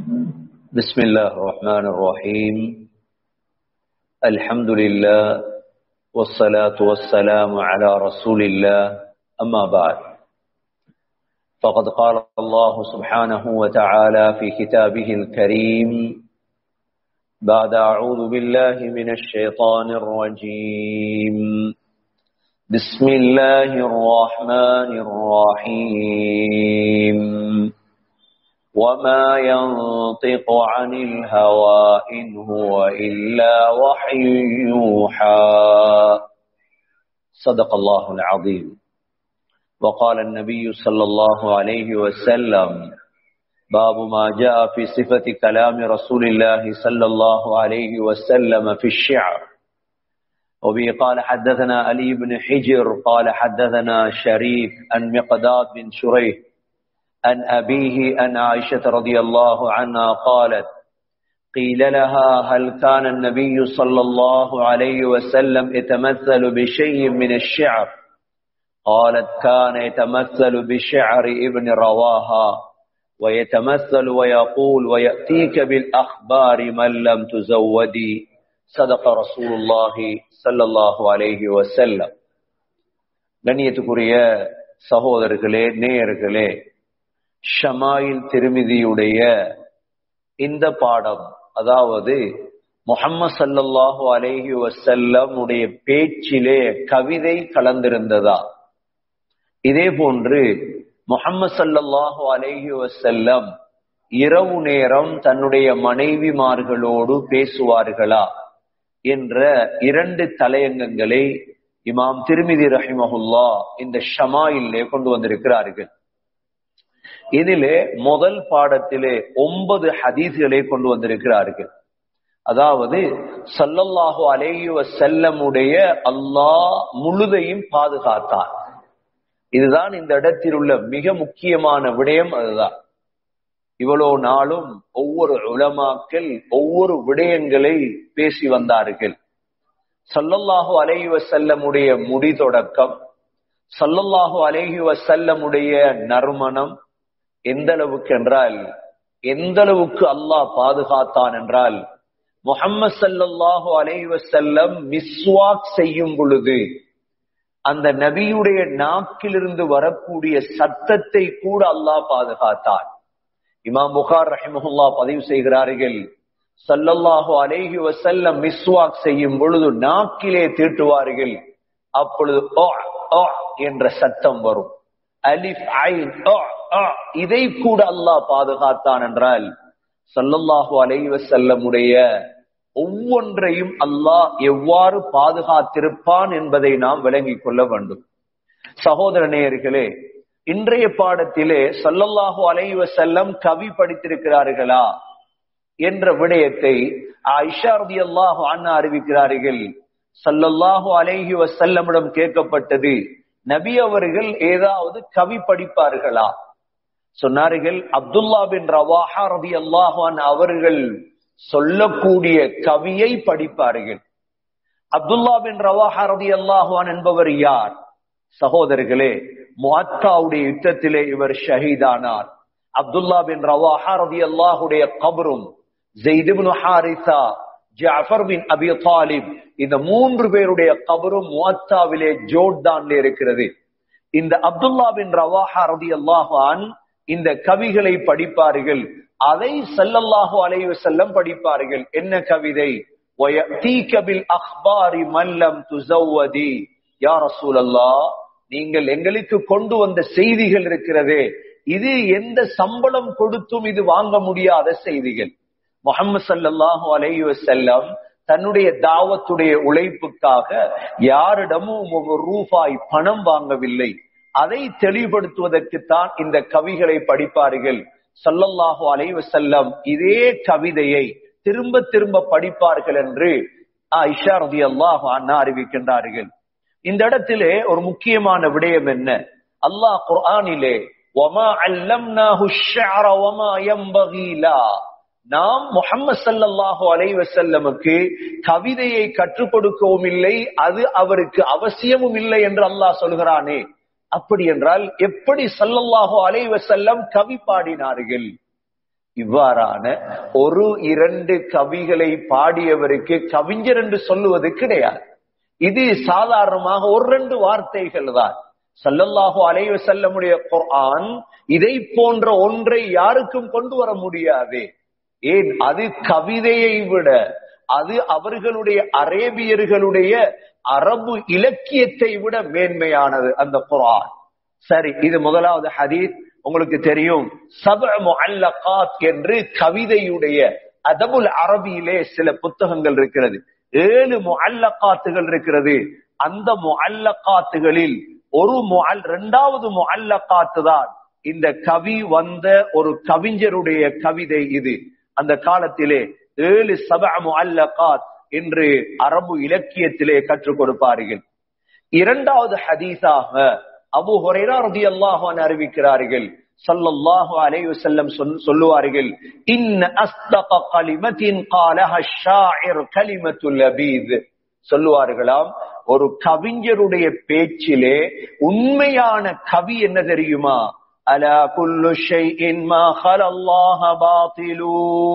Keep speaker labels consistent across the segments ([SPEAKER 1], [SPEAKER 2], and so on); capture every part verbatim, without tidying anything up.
[SPEAKER 1] بسم الله الرحمن الرحيم. الحمد لله والصلاة والسلام على رسول الله. أما بعد، فقد قال الله سبحانه وتعالى في كتابه الكريم بعد أعوذ بالله من الشيطان الرجيم. بسم الله الرحمن الرحيم. وما ينطق عن الهوى إن هو إلا وحي يوحى. صدق الله العظيم. وقال النبي صلى الله عليه وسلم: باب ما جاء في صفة كلام رسول الله صلى الله عليه وسلم في الشعر. وبه قال حدثنا علي بن حجر قال حدثنا شريك عن مقداد بن شريح عن أبيه عن عائشة رضي الله عنها قالت: قيل لها: هل كان النبي صلى الله عليه وسلم يتمثل بشيء من الشعر؟ قالت: كان يتمثل بشعر ابن رواها ويتمثل ويقول: ويأتيك بالأخبار من لم تزودي. صدق رسول الله صلى الله عليه وسلم. கண்ணியத்துக்குரிய சகோதரர்களே, நேயர்களே, ஷமாயில் திருமிதியுடைய இந்த பாடம், அதாவது முஹம்மது ஸல்லல்லாஹு அலைஹி வஸல்லம் உடைய பேச்சிலே கவிதை கலந்திருந்ததா? இதே போன்று முஹம்மது ஸல்லல்லாஹு அலைஹி வஸல்லம் இரவு நேரம் தன்னுடைய மனைவிமார்களோடு பேசுவார்களா என்ற இரண்டு தலையங்கங்களை இமாம் திருமிதி ரஹிமஹுல்லாஹ் இந்த ஷமாயிலே கொண்டு வந்திருக்கிறார்கள். இதிலே முதல் பாடத்திலே ஒன்பது ஹதீஸ்களை கொண்டு வந்திருக்கிறார்கள். அதாவது ஸல்லல்லாஹு அலைஹி வஸல்லமுடைய அல்லாஹ் முழுதையும் பாதுகாத்தார். இதுதான் இந்த இடத்தில் உள்ள மிக முக்கியமான விடயம். அதுதான் இவ்வளவு நாளும் ஒவ்வொரு உலமாக்கள் ஒவ்வொரு விடயங்களை பேசி வந்தார்கள். ஸல்லல்லாஹு அலைஹி வஸல்லமுடைய முடி தொடக்கம், ஸல்லல்லாஹு அலைஹி வஸல்லமுடைய நறுமணம் எந்த அளவுக்கு என்றால், எந்த அளவுக்கு அல்லாஹ் பாதுகாத்தான் என்றால், முஹம்மது ஸல்லல்லாஹு அலைஹி வஸல்லம் மிஸ்வாக் செய்யும் பொழுது அந்த நபியுடைய நாக்கிலிருந்து வரக்கூடிய சத்தத்தை கூட அல்லாஹ் பாதுகாத்தான். இமாம் புகார் ரஹிமஹுல்லாஹ் பதிவு செய்கிறார்கள், ஸல்லல்லாஹு அலைஹி வஸல்லம் மிஸ்வாக் செய்யும் பொழுது நாக்கிலே தீட்டுவார்கள். அப்பொழுது ஓ ஓ என்ற சத்தம் வரும். அலிஃப் ஐன் ஓ ஓ, இதை கூட அல்லாஹ் பாதுகாத்தான் என்றால், ஸல்லல்லாஹு அலைஹி வஸல்லமுடைய ஒவ்வொன்றையும் அல்லாஹ் எவ்வாறு பாதுகாத்திருப்பான் என்பதை நாம் விளங்கிக் கொள்ள வேண்டும். சகோதர நேயர்களே, இன்றைய பாடத்திலே ஸல்லல்லாஹு அலைஹி வஸல்லம் கவி படித்திருக்கிறார்களா என்ற விடயத்தை ஆயிஷா ரலியல்லாஹு அன்ஹா அறிவிக்கிறார்கள். ஸல்லல்லாஹு அலைஹி வஸல்லமிடம் கேட்கப்பட்டது, நபி அவர்கள் ஏதாவது கவி படிப்பார்களா? சொன்னார்கள், அப்துல்லா பின் ரவாஹா ரலியல்லாஹு அன்ஹு அவர்கள் சொல்லக்கூடிய கவியை படிப்பார்கள். அப்துல்லா பின் ரவாஹா ரலியல்லாஹு அன்ஹு என்பவர் யார்? சகோதரர்களே, முஅத்தாவுடைய யுத்தத்திலே இவர் ஷஹீதானார். அப்துல்லா பின் ரவாஹா ரலியல்லாஹுடைய கபரும் ஸைத் இப்னு ஹாரிஸா, ஜஅஃபர் பின் அபி தாலிப், இந்த மூன்று பேருடைய கபரும் முஅத்தாவிலே ஜோர்டான்ல இருக்கிறது. இந்த அப்துல்லா பின் ரவாஹா ரலியல்லாஹு அன்ஹு இந்த கவிகளை படிப்பார்கள். அதை ஸல்லல்லாஹு அலைஹி வஸல்லம் படிப்பார்கள். என்ன கவிதை? வயதீக பில் அக்பாரி மன் லம் துஸவதி. யா ரசூலல்லாஹ், நீங்கள் எங்களுக்கு கொண்டு வந்த செய்திகள் இருக்கிறதே, இது எந்த சம்பளம் கொடுத்தும் இது வாங்க முடியாத செய்திகள். முஹம்மது ஸல்லல்லாஹு அலைஹி வஸல்லம் தன்னுடைய தாவத்துடைய உழைப்புக்காக யாரிடமும் ஒரு ரூபாய் பணம் வாங்கவில்லை. அதை தெளிவுபடுத்துவதற்குத்தான் இந்த கவிகளை படிப்பார்கள். ஸல்லல்லாஹு அலைஹி வஸல்லம் இதே கவிதையை திரும்ப திரும்ப படிப்பார்கள் என்று ஆயிஷா ரலியல்லாஹு அன்ஹா அறிவிக்கின்றார்கள். இந்த இடத்திலே ஒரு முக்கியமான விடயம் என்ன? அல்லாஹ் குர்ஆனிலே வமா அல்லம்னாஹு ஷ்ஷஅர வமா யம்பகி லா, நாம் முஹம்மது ஸல்லல்லாஹு அலைஹி வஸல்லமுக்கு கவிதையை கற்றுக் கொடுக்கவும் இல்லை, அது அவருக்கு அவசியமும் இல்லை என்று அல்லாஹ் சொல்கிறானே. அப்படி என்றால் எப்படி ஸல்லல்லாஹு அலைஹி வஸல்லம் கவி பாடினார்கள்? இவ்வாறான ஒரு இரண்டு கவிகளை பாடியவருக்கு கவிஞர் என்று சொல்லுவது கிடையாது. இது சாதாரணமாக ஒரு ரெண்டு வார்த்தைகள் தான். ஸல்லல்லாஹு அலைஹி வஸல்லமுடைய குர்ஆன் இதை போன்ற ஒன்றை யாருக்கும் கொண்டு வர முடியாது. ஏன்? அது கவிதையை விட, அது அவர்களுடைய அரேபியர்களுடைய அரபு இலக்கியத்தை விட மேன்மையானது அந்த குர்ஆன். சரி, இது முதலாவது ஹதீஸ். உங்களுக்கு தெரியும், சபஅ முஅல்லகாத் என்று கவிதையுடைய அதபுல் அரபியிலே சில புத்தகங்கள் இருக்கிறது. ஏழு முஅல்லகாத்துகள் இருக்கிறது. அந்த முஅல்லகாத்துகளில் ஒரு முஅல் இரண்டாவது முஅல்லகாத்து தான் இந்த கவி வந்த ஒரு கவிஞருடைய கவிதை. இது அந்த காலத்திலே ஏழு சபஅ முஅல்லகாத் என்று அரபு இலக்கியத்திலே கற்றுக் கொடுப்பார்கள். இரண்டாவது ஹதீஸாக அபூ ஹுரைரா ரலியல்லாஹு அன்ஹு அறிவிக்கிறார்கள், ஸல்லல்லாஹு அலைஹி வஸல்லம் சொல்லுவார்கள், இன்ன அஸ்தக கலிமத்தின் காலஹா ஷாஇர் கலிமத்துல் லபீத். சொல்லுவார்களாம், ஒரு கவிஞருடைய பேச்சிலே உண்மையான கவி என்ன தெரியுமா? அலா குல்லு ஷைஇன் மா ஹலல்லாஹ பாத்திலு.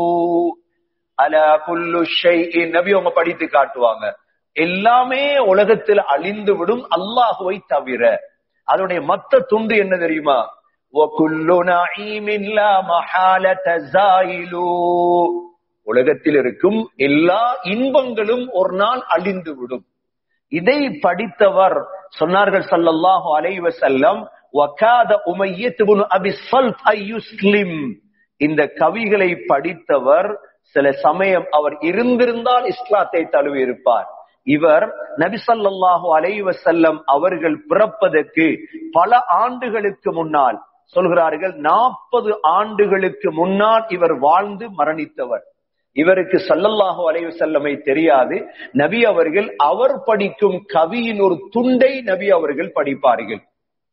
[SPEAKER 1] அலா குல்லு ஷைஇன், நபி அவங்க படித்து காட்டுவாங்க, எல்லாமே உலகத்தில் அழிந்து விடும் அல்லாஹுவை தவிர. அதனுடைய மத்த துண்டு என்ன தெரியுமா? வகுல்லு நஈமின் லா மஹாலத ஸாயிலு. உலகத்தில் இருக்கும் எல்லா இன்பங்களும் ஒரு நாள் அழிந்து விடும். இதை படித்தவர் சொன்னார்கள் ஸல்லல்லாஹு அலைஹி வஸல்லம், வகாத உமையத் இப்னு அபி ஸல்த் அய்யுஸ்லிம். இந்த கவிகளை படித்தவர் சில சமயம் அவர் இருந்திருந்தால் இஸ்லாத்தை தழுவி இருப்பார். இவர் நபி ஸல்லல்லாஹு அலைஹி வஸல்லம் அவர்கள் பிறப்பதற்கு பல ஆண்டுகளுக்கு முன்னால், சொல்கிறார்கள் நாற்பது ஆண்டுகளுக்கு முன்னால் இவர் வாழ்ந்து மரணித்தவர். இவருக்கு ஸல்லல்லாஹு அலைஹி வஸல்லமை தெரியாது. நபி அவர்கள் அவர் படிக்கும் கவியின் ஒரு துண்டை நபி அவர்கள் படிப்பார்கள்.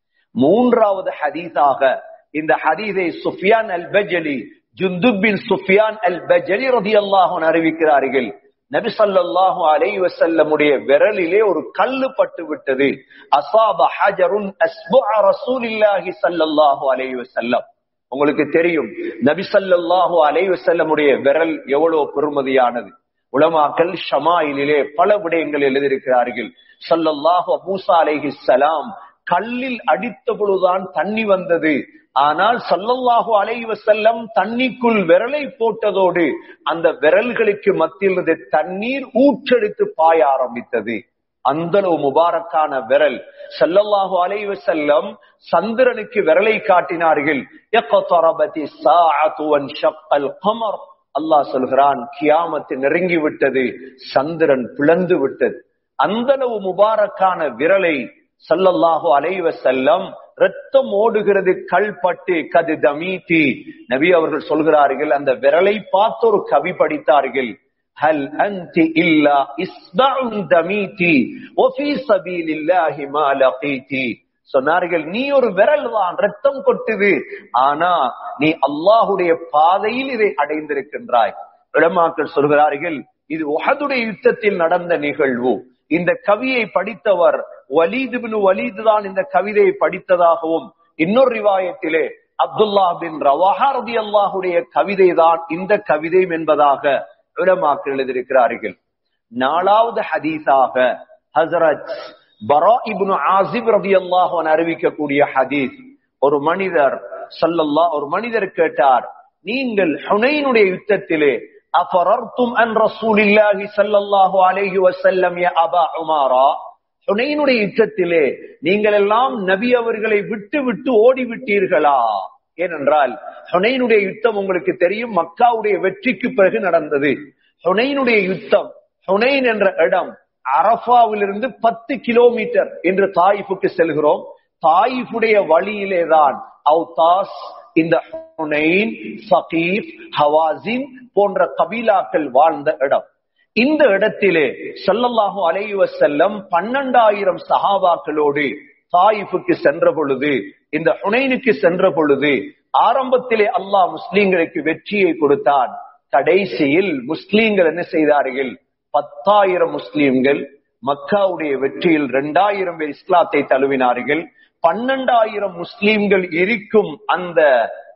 [SPEAKER 1] மூன்றாவது ஹதீஸாக இந்த ஹதீஸை சுஃபியான் அல் பஜலி, ஜுந்துப் பின் சுஃபியான் அல் பஜலி ரலியல்லாஹு அன்ஹு அறிவிக்கிறார்கள், நபி ஸல்லல்லாஹு அலைஹி வஸல்லமுடைய விரலிலே ஒரு கல்லு பட்டு விட்டது. அஸாப ஹஜருன் அஸ்புஅ ரசூலில்லாஹி ஸல்லல்லாஹு அலைஹி வஸல்லம். உங்களுக்கு தெரியும் நபி ஸல்லல்லாஹு அலைஹி வஸல்லமுடைய விரல் எவ்வளவு பெருமதியானது. உலமாக்கள் ஷமாயிலே பல விடயங்கள் எழுதியிருக்கிறார்கள். ஸல்லல்லாஹு மூஸா அலைஹிஸ்ஸலாம் கல்லில் அடித்த பொழுதுதான் தண்ணி வந்தது. ஆனால் ஸல்லல்லாஹு அலைஹி வஸல்லம் தண்ணிக்குள் விரலை போட்டதோடு அந்த விரல்களுக்கு மத்தியில் தண்ணீர் ஊற்றெடுத்து பாய ஆரம்பித்தது. அந்த முபாரக்கான விரல். ஸல்லல்லாஹு அலைஹி வஸல்லம் சந்திரனுக்கு விரலை காட்டினார்கள். இக்தரபத்தி ஸாஅத்து வன்ஷக்கல் கமர். அல்லாஹ் சொல்கிறான், கியாமத் நெருங்கி விட்டது, சந்திரன் பிளந்து விட்டது. அந்த முபாரக்கான விரலை ஸல்லல்லாஹு அலைஹி வஸல்லம் ரத்தம் ஓடுகிறது, கல் பட்டு கது தமீதி. நபி அவர்கள் சொல்கிறார்கள், அந்த விரலை பார்த்து ஒரு கவி படித்தார்கள், ஹல் அன்தி இல்லா இஸ்பஉன் தமீதி வஃபீ ஸபீலில்லாஹி மா லகீதி. சொன்னார்கள், நீ ஒரு விரல் தான், ரத்தம் கொட்டுது, ஆனா நீ அல்லாஹ்வுடைய பாதையில் இதை அடைந்திருக்கின்றாய். உலமாக்கள் சொல்கிறார்கள், இது உஹதுடைய யுத்தத்தில் நடந்த நிகழ்வு. இந்த கவியை படித்தவர் வலீத் இப்னு வலீத் தான் இந்த கவிதையை படித்ததாகவும், இன்னொரு ரிவாயத்திலே அப்துல்லாஹ் பின் ரவாஹா ரலியல்லாஹுடைய கவிதை தான் இந்த கவிதை என்பதாக உலமாக்கள் எழுதியிருக்கிறார்கள். நாலாவது ஹதீஸாக ஹஸரத் பரா இப்னு ஆசிப் ரலியல்லாஹு அன்ஹு அறிவிக்கக்கூடிய ஹதீஸ். ஒரு மனிதர் ஸல்லல்லாஹு ஒரு மனிதர் கேட்டார், நீங்கள் ஹுனைனுடைய யுத்தத்திலே அஃபரர்தும் அன் ரசூலில்லாஹி ஸல்லல்லாஹு அலைஹி வஸல்லம் யா அபா உமாரா, ஹுனைனுடைய யுத்தத்திலே நீங்கள் எல்லாம் நபி அவர்களை விட்டு விட்டு ஓடி விட்டீர்களா? ஏனென்றால் ஹுனைனுடைய யுத்தம் உங்களுக்கு தெரியும், மக்காவுடைய வெற்றிக்கு பிறகு நடந்தது. ஹுனைனுடைய யுத்தம், ஹுனைன் என்ற இடம் அரஃபாவிலிருந்து பத்து கிலோமீட்டர் என்று தாயிஃபுக்கு செல்கிறோம். தாயிஃபுடைய வழியிலேதான் அவுதாஸ், இந்த ஹுனைன், சகீப், ஹவாசின் போன்ற கபீலாக்கள் வாழ்ந்த இடம். இந்த இடத்திலே ஸல்லல்லாஹு அலைஹி வஸல்லம் பன்னெண்டாயிரம் சஹாபாக்களோடு தாயிஃபுக்கு சென்ற பொழுது, இந்த ஹுனைனுக்கு சென்ற பொழுது, ஆரம்பத்திலே அல்லாஹ் முஸ்லிம்களுக்கு வெற்றியை கொடுத்தான். கடைசியில் முஸ்லிம்கள் என்ன செய்தார்கள்? பத்தாயிரம் முஸ்லிம்கள் மக்காவுடைய வெற்றியில் இரண்டாயிரம் பேர் இஸ்லாத்தை தழுவினார்கள். பன்னெண்டாயிரம் முஸ்லிம்கள் இருக்கும் அந்த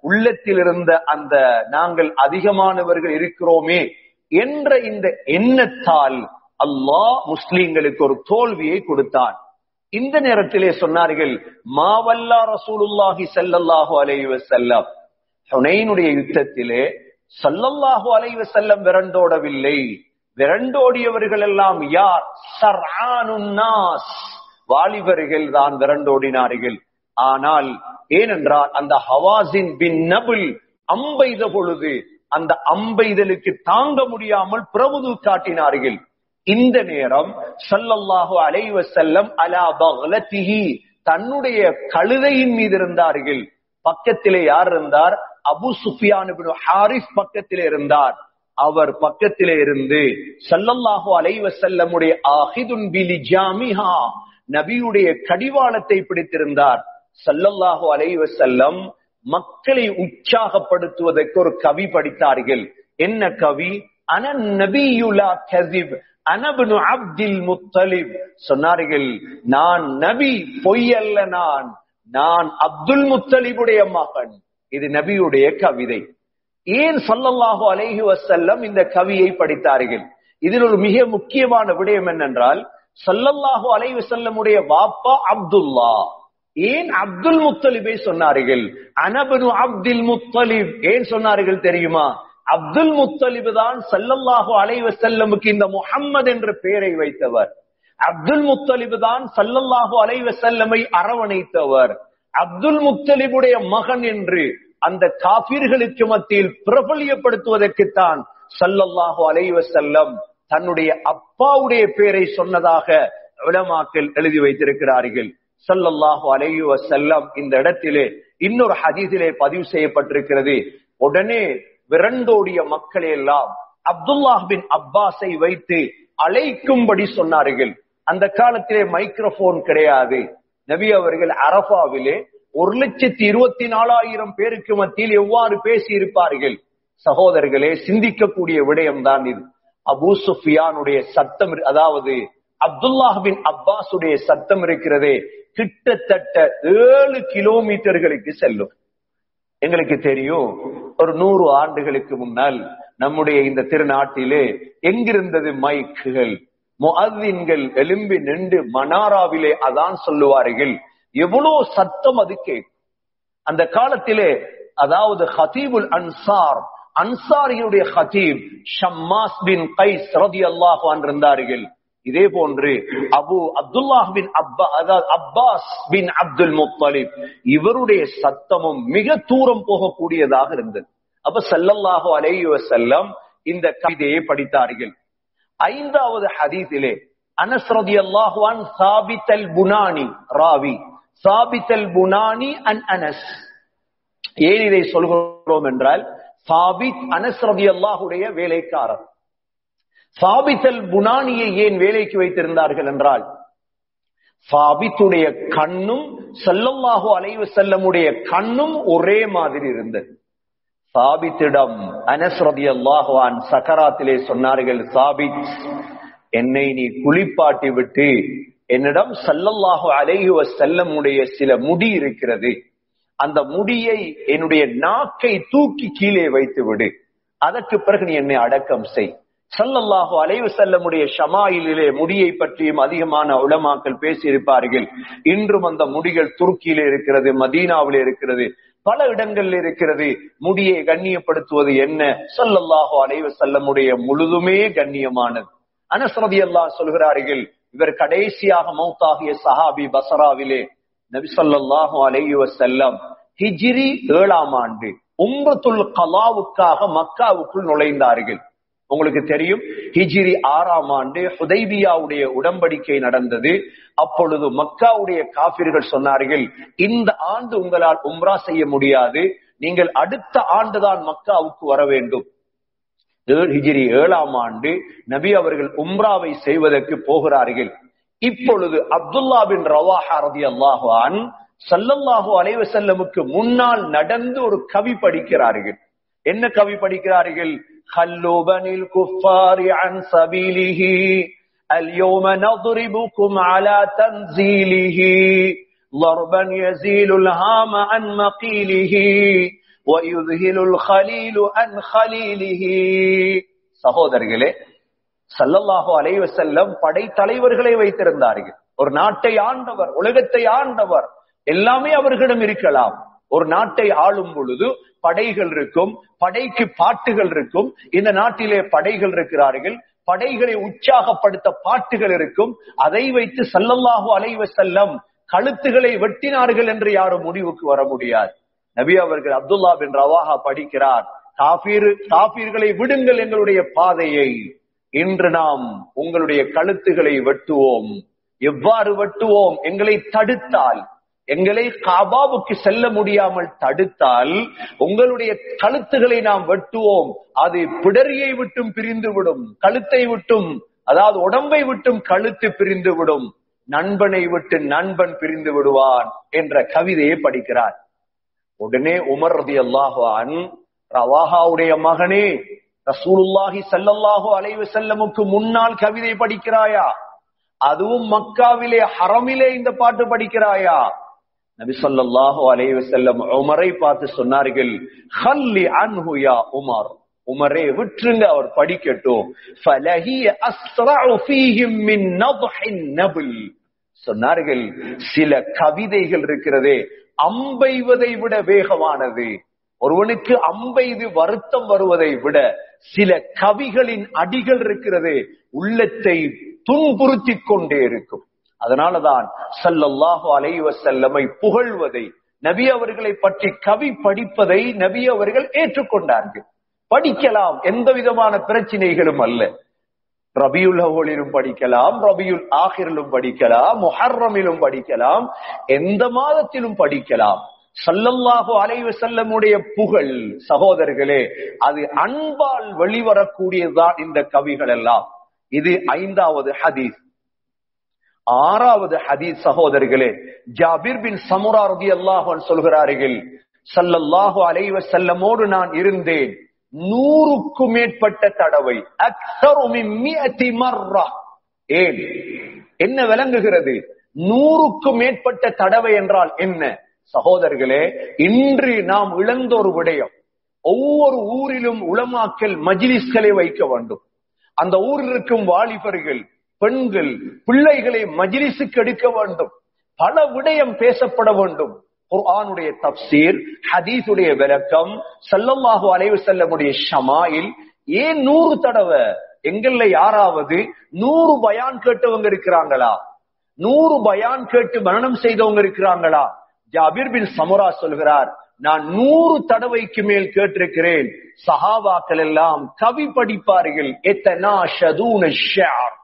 [SPEAKER 1] உள்ளத்தில் இருந்த அந்த நாங்கள் அதிகமானவர்கள் இருக்கிறோமே என்ற இந்த எண்ணத்தால் அல்லாஹ் முஸ்லிம்களுக்கு ஒரு தோல்வியை கொடுத்தான். இந்த நேரத்திலே சொன்னார்கள், மாவல்லா ரசூலுல்லாஹி ஸல்லல்லாஹு அலைஹி வஸல்லம். ஹுனைனுடைய யுத்தத்திலே ஸல்லல்லாஹு அலைஹி வஸல்லம் விரண்டோடவில்லை. விரண்டோடியவர்கள் எல்லாம் யார்? சர்ஆனுன் நாஸ், வாலிபர்கள் தான் விரண்டோடினார்கள். ஆனால் ஏனென்றால் அந்த ஹவாஸின் பின் நபுல் அம்பெய்த பொழுது அந்த அம்பெய்தலுக்கு தாங்க முடியாமல் பிரபுது காட்டினார்கள். இந்த நேரம் ஸல்லல்லாஹு அலைஹி வஸல்லம் அலா பக்லதிஹி, தன்னுடைய கழுதையின் மீது இருந்தார்கள். பக்கத்திலே யார் இருந்தார்? அபூ சுஃபியான் இப்னு ஹாரிஸ் பக்கத்திலே இருந்தார். அவர் பக்கத்திலே இருந்து ஸல்லல்லாஹு அலைஹி வஸல்லமுடைய ஆஹிதுன் பிலிஜாமிஹா, நபியுடைய கடிவாளத்தை பிடித்திருந்தார். ஸல்லல்லாஹு அலைஹி வஸல்லம் மக்களை உற்சாகப்படுத்துவதற்கு ஒரு கவி படித்தார்கள். என்ன கவி? அனன் நபியு லா கஸிப் அனப்னு அப்துல் முத்தலிப். சொன்னார்கள், நான் நபி, பொய் அல்ல, நான் நான் அப்துல் முத்தலிபுடைய மகன். இது நபியுடைய கவிதை. ஏன் ஸல்லல்லாஹு அலைஹி வஸல்லம் இந்த கவியை படித்தார்கள்? இதில் ஒரு மிக முக்கியமான விடயம் என்னென்றால், ஸல்லல்லாஹு அலைஹி வஸல்லமுடைய வாப்பா அப்துல்லா. ஏன் அப்துல் முத்தலிபை சொன்னார்கள்? அனப்னு அப்துல் முத்தலிப் ஏன் சொன்னார்கள் தெரியுமா? அப்துல் முத்தலிப் தான் ஸல்லல்லாஹு அலைஹி வஸல்லமுக்கு இந்த முஹம்மது என்ற பெயரை வைத்தவர். அப்துல் முத்தலிப் தான் ஸல்லல்லாஹு அலைஹி வஸல்லமை அரவணைத்தவர். அப்துல் முத்தலிபுடைய மகன் என்று அந்த காபிர்களுக்கு மத்தியில் பிரபலியப்படுத்துவதற்குத்தான் ஸல்லல்லாஹு அலைஹி வஸல்லம் தன்னுடைய அப்பாவுடைய பெயரை சொன்னதாக உலமாக்கள் எழுதி வைத்திருக்கிறார்கள். ஸல்லல்லாஹு அலைஹி வஸல்லம் இந்த இடத்திலே இன்னொரு ஹதீஸிலே பதிவு செய்யப்பட்டிருக்கிறது. உடனே விரண்டோடிய மக்களை எல்லாம் அப்துல்லாஹ் பின் அப்பாஸை வைத்து அழைக்கும்படி சொன்னார்கள். அந்த காலத்திலே மைக்ரோபோன் கிடையாது. நபி அவர்கள் அரபாவிலே ஒரு லட்சத்தி இருபத்தி நாலாயிரம் பேருக்கு மத்தியில் எவ்வாறு பேசி இருப்பார்கள்? சகோதரர்களே, சிந்திக்கக்கூடிய விடயம்தான் இது. அபூ சுஃபியானுடைய சத்தம், அதாவது அப்துல்லாஹ் பின் அப்பாஸுடைய சத்தம் இருக்கிறதே, கிட்டத்தட்ட ஏழு கிலோமீட்டர்களுக்கு செல்லும். எங்களுக்கு தெரியும், ஒரு நூறு ஆண்டுகளுக்கு முன்னால் நம்முடைய இந்த திருநாட்டிலே எங்கிருந்தது மைக்குகள்? முஅத்தின்கள் எழும்பி நின்று மனாராவிலே அதான் சொல்லுவார்கள். எவ்வளவு சத்தம் அது கேட்கும். அந்த காலத்திலே அதாவது ஹதீபுல் அன்சார், அன்சாரியுடைய ஹதீப் ஷம்மாஸ் பின் கைஸ் ரலியல்லாஹு அன்ஹு இருந்தார்கள். இதே போன்று அபு அப்துல்லாஹ் பின் அப்பா அதாவது அப்பாஸ் பின் அப்துல் முத்தலிப், இவருடைய சத்தமும் மிக தூரம் போகக்கூடியதாக இருந்தது. அப்ப ஸல்லல்லாஹு அலைஹி வஸல்லம் இந்த கவிதையை படித்தார்கள். ஐந்தாவது ஹதீஸிலே அனஸ் ரலியல்லாஹு அன்ஹு சாபித் அல் புனானி ராவி, சாபித் அல் புனானி அன் அனஸ். ஏன் இதை சொல்கிறோம் என்றால், சாபித் அனஸ் ரலியல்லாஹுடைய வேலைக்காரர். சாபித் அல் புனானியை ஏன் வேலைக்கு வைத்திருந்தார்கள் என்றால், சாபித்துடைய கண்ணும் ஸல்லல்லாஹு அலைஹி வஸல்லமுடைய கண்ணும் ஒரே மாதிரி இருந்தது. சாபித்திடம் அனஸ் ரலியல்லாஹு அன்ஹு சக்கராத்திலே சொன்னார்கள், சாபித், என்னை நீ குளிப்பாட்டி விட்டு என்னிடம் ஸல்லல்லாஹு அலைஹி வஸல்லமுடைய சில முடி இருக்கிறது, அந்த முடியை என்னுடைய நாக்கை தூக்கி கீழே வைத்து விடு, அதற்கு பிறகு நீ என்னை அடக்கம் செய். ஸல்லல்லாஹு அலைஹி வஸல்லமுடைய ஷமாயிலே முடியை பற்றியும் அதிகமான உலமாக்கள் பேசி இருப்பார்கள். இன்றும் அந்த முடிகள் துருக்கியிலே இருக்கிறது, மதீனாவிலே இருக்கிறது, பல இடங்களில் இருக்கிறது. முடியை கண்ணியப்படுத்துவது என்ன? ஸல்லல்லாஹு அலைஹி வஸல்லமுடைய முழுதுமே கண்ணியமானது. அனஸ் ரலியல்லாஹு சொல்கிறார்கள், இவர் கடைசியாக மௌத்தாகிய சஹாபி பஸ்ராவிலே நபி ஸல்லல்லாஹு அலைஹி வஸல்லம் ஹிஜ்ரி ஏழாம் ஆண்டு உம்ரத்துல் கலாவுக்காக மக்காவுக்குள் நுழைந்தார்கள். உங்களுக்கு தெரியும், ஹிஜ்ரி ஆறாம் ஆண்டு ஹுதைபியாவுடைய உடன்படிக்கை நடந்தது. அப்பொழுது மக்காவுடைய காபிர்கள் சொன்னார்கள், இந்த ஆண்டு உங்களால் உம்ரா செய்ய முடியாது, நீங்கள் அடுத்த ஆண்டுதான் மக்காவுக்கு வர வேண்டும். ஹிஜ்ரி ஏழாம் ஆண்டு நபி அவர்கள் உம்ராவை செய்வதற்கு போகிறார்கள். இப்பொழுது அப்துல்லா பின் ரவாஹா ரலியல்லாஹு அன்ஹு ஸல்லல்லாஹு அலைஹி வஸல்லமுக்கு முன்னால் நடந்து ஒரு கவி படிக்கிறார்கள். என்ன கவி படிக்கிறார்கள்? خلوا بني الكفار عن سبيله اليوم نضربكم على تنزيله ضربا يزيل الهام عن مقيله வயுذஹிலுல் கலீலு அன் கலீலிஹி. சகோதரர்களே, ஸல்லல்லாஹு அலைஹி வஸல்லம் படைத்தலைவர்களை வைத்திருந்தார்கள். ஒரு நாட்டை ஆண்டவர், உலகத்தை ஆண்டவர், எல்லாமே அவர்களிடம் இருக்கலாம். ஒரு நாட்டை ஆளும் பொழுது படைகள் இருக்கும், படைக்கு பாட்டுகள் இருக்கும். இந்த நாட்டிலே படைகள் இருக்கிறார்கள், படைகளை உற்சாகப்படுத்த பாட்டுகள் இருக்கும். அதை வைத்து ஸல்லல்லாஹு அலைஹி வஸல்லம் கழுத்துகளை வெட்டினார்கள் என்று யாரும் முடிவுக்கு வர முடியாது. நபி அவர்கள் அப்துல்லா பின் ரவாஹா படிக்கிறார், காபீர் காபீர்களை விடுங்கள் எங்களுடைய பாதையை, இன்று நாம் உங்களுடைய கழுத்துகளை வெட்டுவோம். எவ்வாறு வெட்டுவோம்? எங்களை தடுத்தால், எங்களை காபாவுக்கு செல்ல முடியாமல் தடுத்தால் உங்களுடைய கழுத்துகளை நாம் வெட்டுவோம். அது பிடரியை விட்டும் பிரிந்து விடும், கழுத்தை விட்டும், அதாவது உடம்பை விட்டும் கழுத்து பிரிந்து விடும், நண்பனை விட்டு நண்பன் பிரிந்து விடுவான் என்ற கவிதையை படிக்கிறார். உடனே உமர் ரலியல்லாஹு அன்ஹு, ரவாஹாவுடைய மகனே, ரசூலுல்லாஹி ஸல்லல்லாஹு அலைஹி வஸல்லமுக்கு முன்னால் கவிதை படிக்கிறாயா? அதுவும் மக்காவிலே ஹரமிலே இந்த பாட்டு படிக்கிறாயா? நபி ஸல்லல்லாஹு அலைஹி வஸல்லம் உமரை பார்த்து சொன்னார்கள், "ஹல்லி அன்ஹு யா உமர், உமரே விட்டுருங்க, அவர் படிக்கட்டும்." ஃபலஹிய அஸ்ரஉ ஃபீஹிம் மின் நத்ஹின் நபில். சொன்னார்கள், சில கவிதைகள் இருக்கிறதே அம்பெய்வதை விட வேகமானது. ஒருவனுக்கு அம்பெய்து வருத்தம் வருவதை விட சில கவிகளின் அடிகள் இருக்கிறது, உள்ளத்தை துன்புறுத்திக் கொண்டே இருக்கும். அதனாலதான் ஸல்லல்லாஹு அலைஹி வஸல்லமை புகழ்வதை, நபி அவர்களை பற்றி கவி படிப்பதை நபி அவர்கள் ஏற்றுக்கொண்டார்கள். படிக்கலாம், எந்த விதமான பிரச்சனைகளும் அல்ல. ரபியுல் அவ்வலிலும் படிக்கலாம், ரபியுல் ஆகிரிலும் படிக்கலாம், முஹர்ரமிலும் படிக்கலாம், எந்த மாதத்திலும் படிக்கலாம். ஸல்லல்லாஹு அலைஹி வஸல்லமுடைய புகழ் சகோதரர்களே, அது அன்பால் வெளிவரக்கூடியதுதான் இந்த கவிகள் எல்லாம். இது ஐந்தாவது ஹதீஸ். ஆறாவது ஹதீஸ் சகோதரர்களே, ஜாபிர் பின் சமுரா ரலியல்லாஹு அன்ஹு சொல்கிறார்கள், ஸல்லல்லாஹு அலைஹி வஸல்லமோடு நான் இருந்தேன் நூறுக்கும் மேற்பட்ட தடவை. அக்ஸரு மின் மிஅத்தி மர்ரா. ஏன் என்ன விளங்குகிறது? நூறுக்கும் மேற்பட்ட தடவை என்றால் என்ன சகோதரர்களே? இன்று நாம் இழந்த ஒரு விடயம். ஒவ்வொரு ஊரிலும் உலமாக்கள் மஜ்லிஸ்களை வைக்க வேண்டும். அந்த ஊரில் இருக்கும் வாலிபர்கள், பெண்கள், பிள்ளைகளை மஜ்லிஸுக்கு எடுக்க வேண்டும். பல விடயம் பேசப்பட வேண்டும். குர்ஆனுடைய தப்சீர், ஹதீஸுடைய விளக்கம், ஸல்லல்லாஹு அலைஹி வஸல்லமுடைய ஷமாயில். ஏன் நூறு தடவை? எங்கள்ல யாராவது நூறு பயான் கேட்டவங்க இருக்கிறாங்களா? நூறு பயான் கேட்டு மரணம் செய்தவங்க இருக்கிறாங்களா? ஜாபிர் பின் சமுரா சொல்கிறார், நான் நூறு தடவைக்கு மேல் கேட்டிருக்கிறேன். சஹாபாக்கள் எல்லாம் கவி படிப்பார்கள். எத்தனாஷதூன ஷிஅர்.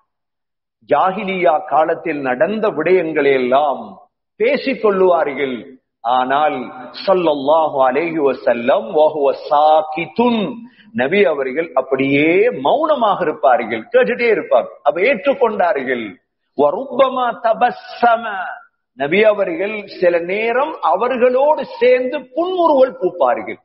[SPEAKER 1] ஜாஹிலியா காலத்தில் நடந்த விடயங்களை எல்லாம் பேசிக் கொள்ளுவார்கள். ஆனால் ஸல்லல்லாஹு அலைஹி வஸல்லம் வஹுவ சாகிதுன், நபி அவர்கள் அப்படியே மௌனமாக இருப்பார்கள், கேட்டுட்டே இருப்பார். அப்ப ஏற்றுக்கொண்டார்கள். வருப்பமா தபஸ்ஸம, நபி அவர்கள் சில நேரம் அவர்களோடு சேர்ந்து புன்முறுவல் பூப்பார்கள்.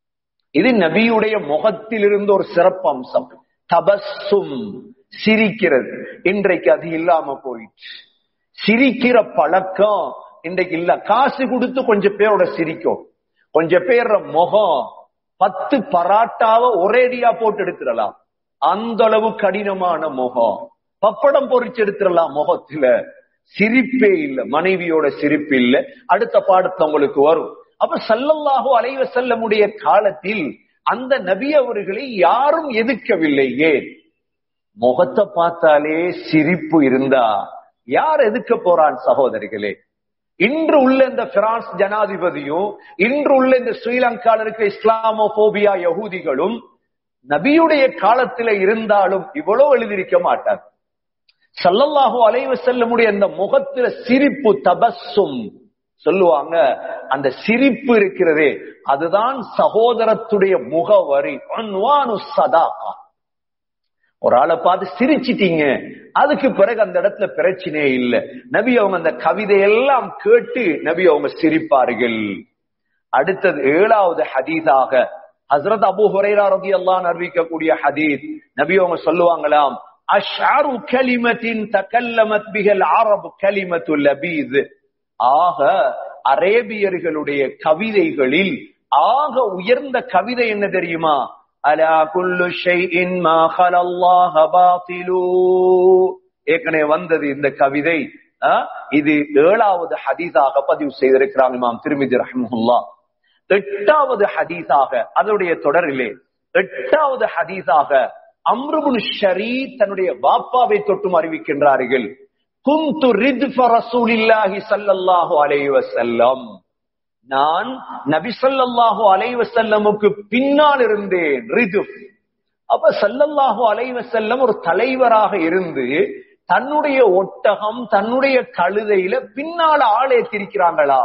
[SPEAKER 1] இது நபியுடைய முகத்தில் இருந்த ஒரு சிறப்பு அம்சம். தபஸ்ஸும், சிரிக்கிறது. இன்றைக்கு அது இல்லாம போயிடுச்சு. சிரிக்கிற பழக்கம் இன்றைக்கு இல்ல. காசு கொடுத்து கொஞ்சம் பேரோட சிரிக்கும். கொஞ்சம் பேர் முகம் பத்து பராட்டாவை ஒரேடியா போட்டு எடுத்துடலாம், அந்த அளவு கடினமான முகம். பப்படம் பொறிச்சு எடுத்துடலாம், முகத்துல சிரிப்பே இல்லை, மனைவியோட சிரிப்பு இல்லை. அடுத்த பாடத்தை உங்களுக்கு வரும். அப்ப ஸல்லல்லாஹு அலைஹி வஸல்லமுடைய காலத்தில் அந்த நபி அவர்களை யாரும் எதிர்க்கவில்லை. ஏன்? முகத்தை பார்த்தாலே சிரிப்பு இருந்தா யார் எதிர்க்க போறான் சகோதரிகளே? இன்று உள்ள இந்த பிரான்ஸ் ஜனாதிபதியும், இன்று உள்ள இந்த ஸ்ரீலங்காவில் இருக்கிற இஸ்லாமோபோபியா யகூதிகளும் நபியுடைய காலத்தில் இருந்தாலும் இவ்வளவு எழுதியிருக்க மாட்டார். ஸல்லல்லாஹு அலைஹி வஸல்லமுடைய அந்த முகத்துல சிரிப்பு, தபஸ்ஸும் சொல்லுவாங்க. அந்த சிரிப்பு இருக்கிறதே, அதுதான் சகோதரத்துடைய முகவரி. அன்வானு ஸதாகா. ஒரு ஆளை பார்த்து சிரிச்சிட்டீங்க, அதுக்கு பிறகு அந்த இடத்துல பிரச்சனையே இல்லை. நபி அவங்க அந்த கவிதையெல்லாம் கேட்டு நபி அவங்க சிரிப்பார்கள். அடுத்தது ஏழாவது ஹதீஸாக ஹஸ்ரத் அபூ ஹுரைரா ரலியல்லாஹு அன்ஹு அறிவிக்கக்கூடிய ஹதீஸ். நபி அவங்க சொல்லுவாங்களாம், அஷ்அரு கலிமத்தின் தகல்லமத் பிஹல் அரபு கலிமத்து லபீஸ். ஆக அரேபியர்களுடைய கவிதைகளில் ஆக உயர்ந்த கவிதை என்ன தெரியுமா? அலா குல்லு ஷைஇன் மா ஹலல்லாஹ பாத்திலு. ஏற்கனவே வந்தது இந்த கவிதை. இது ஏழாவது ஹதீஸாக பதிவு செய்திருக்கிறாங்க இமாம் திர்மிதி ரஹ்மத்துல்லாஹ். எட்டாவது ஹதீஸாக அதனுடைய தொடரிலே எட்டாவது ஹதீஸாக அம்ர் இப்னு ஷரீத் தன்னுடைய பாப்பாவை தொட்டும் அறிவிக்கின்றார்கள். குந்து ரித்ஃப ரசூலில்லாஹி ஸல்லல்லாஹு அலைஹி வஸல்லம், நான் நபி ஸல்லல்லாஹு அலைஹி வஸல்லமுக்கு பின்னால் இருந்தேன். ரித்ஃப். அப்ப ஸல்லல்லாஹு அலைஹி வஸல்லம் ஒரு தலைவராக இருந்து தன்னுடைய ஒட்டகம் தன்னுடைய கழுதையில பின்னால ஆளேத்திருக்கிறாங்களா?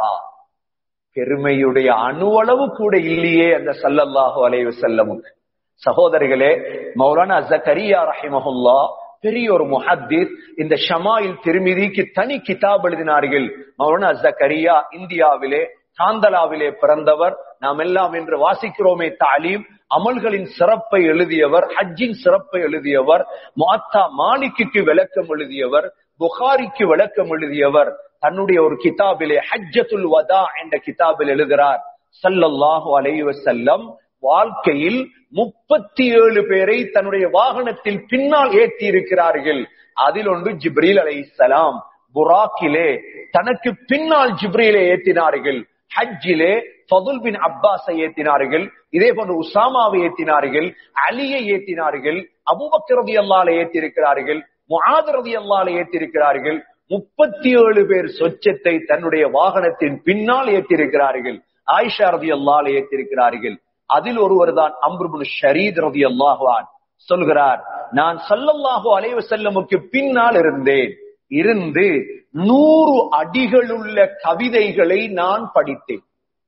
[SPEAKER 1] பெருமையுடைய அணுவளவு கூட இல்லையே அந்த ஸல்லல்லாஹு அலைஹி வஸல்லமுக்கு. சகோதரிகளே, மௌலானா ஜக்கரியா ரஹிமஹுல்லாஹ் பெரிய ஒரு முஹத்திஸ். இந்த ஷமாயில் திர்மிதிக்கு தனி கிதாப் எழுதினார்கள். மௌலானா ஜக்கரியா இந்தியாவிலே காந்தலாவிலே பிறந்தவர். நாம் எல்லாம் இன்று வாசிக்கிறோமே தாலீம், அமல்களின் சிறப்பை எழுதியவர், ஹஜ்ஜின் சிறப்பை எழுதியவர், முஅத்தா மாலிக்கு விளக்கம் எழுதியவர், புகாரிக்கு விளக்கம் எழுதியவர். தன்னுடைய ஒரு கிதாபிலே ஹஜ்ஜத்துல் வதா என்ற கிதாபில் எழுதுகிறார், ஸல்லல்லாஹு அலைஹி வஸல்லம் வாழ்க்கையில் முப்பத்தி ஏழு பேரை தன்னுடைய வாகனத்தில் பின்னால் ஏற்றி இருக்கிறார்கள். அதில் ஒன்று ஜிப்ரீல் அலைஹிஸ்ஸலாம். புராக்கிலே தனக்கு பின்னால் ஜிப்ரீலை ஏற்றினார்கள். ஹஜ்ஜிலே ஃபதுல் பின் அப்பாஸை ஏற்றினார்கள். இதே போன்று உசாமாவை ஏற்றினார்கள், அலியை ஏற்றினார்கள், அபூபக்கர் ரலியல்லாஹு அன்ஹு ஏற்றிருக்கிறார்கள், முஆத் ரலியல்லாஹு அன்ஹு ஏற்றிருக்கிறார்கள். முப்பத்தி ஏழு பேர் சொச்சத்தை தன்னுடைய வாகனத்தின் பின்னால் ஏற்றிருக்கிறார்கள். ஆயிஷா ரலியல்லாஹு அன்ஹா ஏற்றிருக்கிறார்கள். அதில் ஒருவர் தான் அம்ர் இப்னு ஷரீத் ரலியல்லாஹு அன்ஹு. சொல்கிறார், நான் ஸல்லல்லாஹு அலைஹி வஸல்லமுக்கு பின்னால் இருந்தேன். இருந்து நூறு அடிகளுள்ள கவிதைகளை நான் படித்தேன்.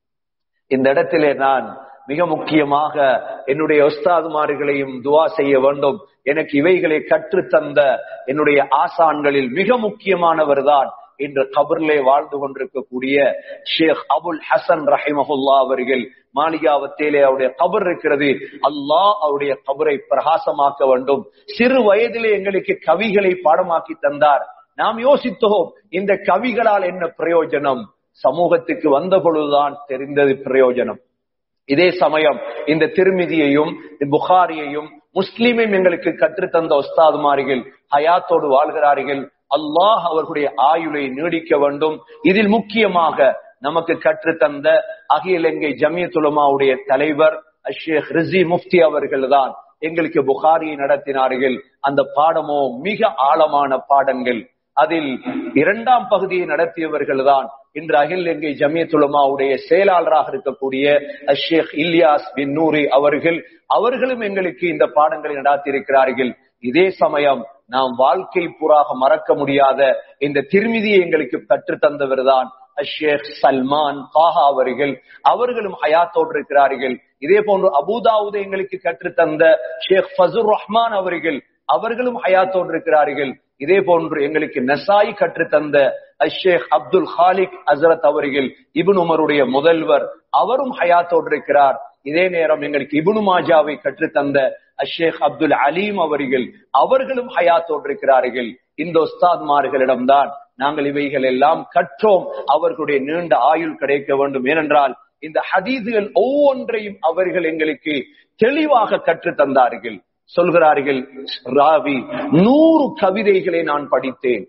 [SPEAKER 1] இந்த இடத்திலே நான் மிக முக்கியமாக என்னுடைய உஸ்தாதுமார்களையும் துவா செய்ய வேண்டும். எனக்கு இவைகளை கற்றுத்தந்த என்னுடைய ஆசான்களில் மிக முக்கியமானவர் தான் இன்று கபர்லே வாழ்ந்து கொண்டிருக்கக்கூடிய ஷேக் அபுல் ஹசன் ரஹிமஹுல்லாஹ் அவர்கள். மாளிகாவத்திலே அவருடைய கபர் இருக்கிறது. அல்லாஹ் அவருடைய கபரை பிரகாசமாக்க வேண்டும். சிறு வயதிலே எங்களுக்கு கவிகளை பாடமாக்கி தந்தார். நாம் யோசித்தோம், இந்த கவிகளால் என்ன பிரயோஜனம்? சமூகத்துக்கு வந்த பொழுதுதான் தெரிந்தது பிரயோஜனம். இதே சமயம் இந்த திருமிதியையும் புகாரியையும் முஸ்லிமையும் எங்களுக்கு கற்றுத்தந்த உஸ்தாதுமார்கள் ஹயாத்தோடு வாழ்கிறார்கள். அல்லாஹ் அவர்களுடைய ஆயுளை நீடிக்க வேண்டும். இதில் முக்கியமாக நமக்கு கற்றுத்தந்த அகில இலங்கை ஜமியத்துல் உலமாவுடைய தலைவர் ஷேக் ரிஸி முஃப்தி அவர்கள் தான் எங்களுக்கு புகாரியை நடத்தினார்கள். அந்த பாடமோ மிக ஆழமான பாடங்கள். அதில் இரண்டாம் பகுதியை நடத்தியவர்கள் தான் இன்று அகில இலங்கை ஜமியத்துல் உலமாவுடைய செயலாளராக இருக்கக்கூடிய ஷேக் இல்யாஸ் பின் நூரி அவர்கள். அவர்களும் எங்களுக்கு இந்த பாடங்களை நடாத்தியிருக்கிறார்கள். இதே சமயம் நாம் வாழ்க்கை பூராக மறக்க முடியாத இந்த திருமிதியை எங்களுக்கு கற்றுத் தந்தவர் தான் ஷேக் சல்மான் காஹா அவர்கள். அவர்களும் ஹயாத்தோடு இருக்கிறார்கள். இதே போன்று அபூதாவுதை எங்களுக்கு கற்றுத்தந்த ஷேக் ஃபசுர் ரஹ்மான் அவர்கள். அவர்களும் ஹயாத்தோடு இருக்கிறார்கள். இதே போன்று எங்களுக்கு நசாயி கற்றுத்தந்த ஷேக் அப்துல் ஹாலிக் ஹசரத் அவர்கள், இப்னு உமருடைய முதல்வர், அவரும் ஹயாத்தோடு இருக்கிறார். இதே நேரம் எங்களுக்கு இப்னு மாஜாவை கற்றுத்தந்த ஷேக் அப்துல் அலீம் அவர்கள், அவர்களும் ஹயாத்தோடு இருக்கிறார்கள். இந்த உஸ்தாத்மார்களிடம்தான் நாங்கள் இவைகள் எல்லாம் கற்றோம். அவர்களுடைய நீண்ட ஆயுள் கிடைக்க வேண்டும். ஏனென்றால் இந்த ஹதீதுகள் ஒவ்வொன்றையும் அவர்கள் எங்களுக்கு தெளிவாக கற்றுத் தந்தார்கள். சொல்கிறார்கள், ராவி நூறு கவிதைகளை நான் படித்தேன்.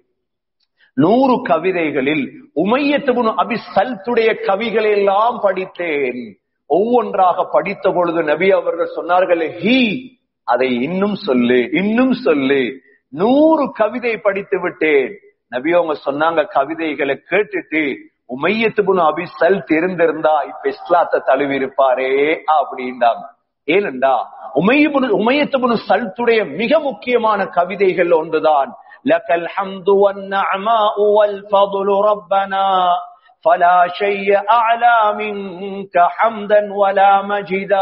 [SPEAKER 1] நூறு கவிதைகளில் உமையத் இப்னு அபி சல்துடைய கவிகளை எல்லாம் படித்தேன். ஒவ்வொன்றாக படித்த பொழுது நபி அவர்கள் சொன்னார்கள், ஹி அதை இன்னும் சொல்லு, இன்னும் சொல்லு. நூறு கவிதை படித்து விட்டேன். நபி அவங்க சொன்னாங்க, கவிதைகளை கேட்டுட்டு உமையத் இப்னு அபி சல்த் இருந்திருந்தா இப்ப இஸ்லாத்தை தழுவி இருப்பாரே அப்படின்றாங்க. ஏனென்றா உமையத் உமையத் இப்னு சல்த்துடைய மிக முக்கியமான கவிதைகள் ஒன்றுதான், லக்கல் ஹம்து வன்னஅமாஉ வல் ஃபضل ரப்பனா ஃபலா ஷைஅ அஅலா மின்க ஹம்தன் வலா மஜிதா.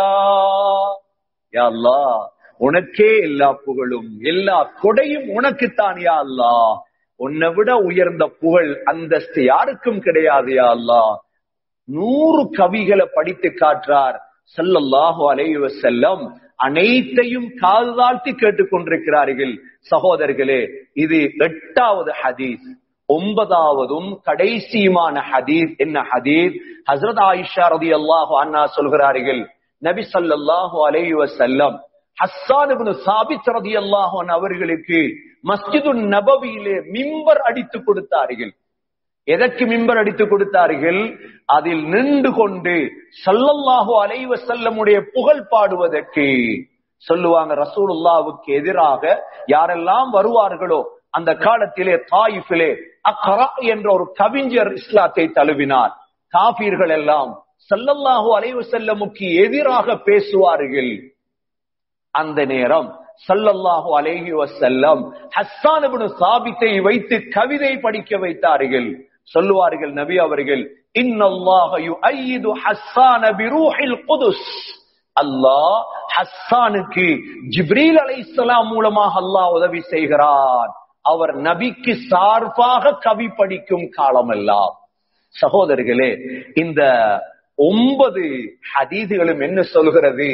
[SPEAKER 1] யா அல்லாஹ், உனக்கே எல்லா புகழும், எல்லா கொடையும் உனக்குத்தான் யா அல்லாஹ். உன்னை விட உயர்ந்த புகழ் அந்தஸ்து யாருக்கும் கிடையாது யா அல்லாஹ். நூறு கவிகளை படித்து காற்றார் ஸல்லல்லாஹு அலைஹி வஸல்லம். அனைத்தையும் காது தாழ்த்தி கேட்டுக் கொண்டிருக்கிறார்கள். சகோதரர்களே, இது எட்டாவது ஹதீஸ். ஒன்பதாவதும் கடைசியுமான ஹதீஸ் என்ன ஹதீஸ்? ஹஸ்ரத் ஆயிஷா ரலியல்லாஹு அன்ஹா சொல்கிறார்கள், நபி ஸல்லல்லாஹு அலைஹி வஸல்லம் ஹஸ்ஸான் இப்னு சாபித் ரலியல்லாஹு அன்ஹு அவர்களுக்கு மஸ்ஜிதுன் நபவியிலே மிம்பர் அடித்து கொடுத்தார்கள். எதற்கு மிம்பர் அடித்து கொடுத்தார்கள்? அதில் நின்று கொண்டு ஸல்லல்லாஹு அலைஹி வஸல்லமுடைய புகழ் பாடுவதற்கு. சொல்லுவாங்க, ரசூலுல்லாஹ்வுக்கு எதிராக யாரெல்லாம் வருவார்களோ அந்த காலத்திலே தாயிஃபிலே அக்ரா என்ற ஒரு கவிஞர் இஸ்லாத்தை தழுவினார். காபீர்கள் எல்லாம் ஸல்லல்லாஹு அலைஹி வஸல்லமுக்கு எதிராக பேசுவார்கள். அந்த நேரம் ஸல்லல்லாஹு அலைஹி வஸல்லம் ஹஸ்ஸான் இப்னு சாபித்தை வைத்து கவிதை படிக்க வைத்தார்கள். சொல்லுவார்கள் நபி அவர்கள், இன்னல்லாஹ யுஅய்யிது ஹஸ்ஸான பிரூஹில் குதுஸ். அல்லாஹ் ஹஸ்ஸானுக்கு ஜிப்ரீல் அலைஹிஸ்ஸலாம் மூலமாக அல்லாஹ் உதவி செய்கிறான். அவர் நபிக்கு சார்பாக கவி படிக்கும் காலமெல்லாம். சகோதரர்களே, இந்த ஒன்பது ஹதீதுகளும் என்ன சொல்கிறது?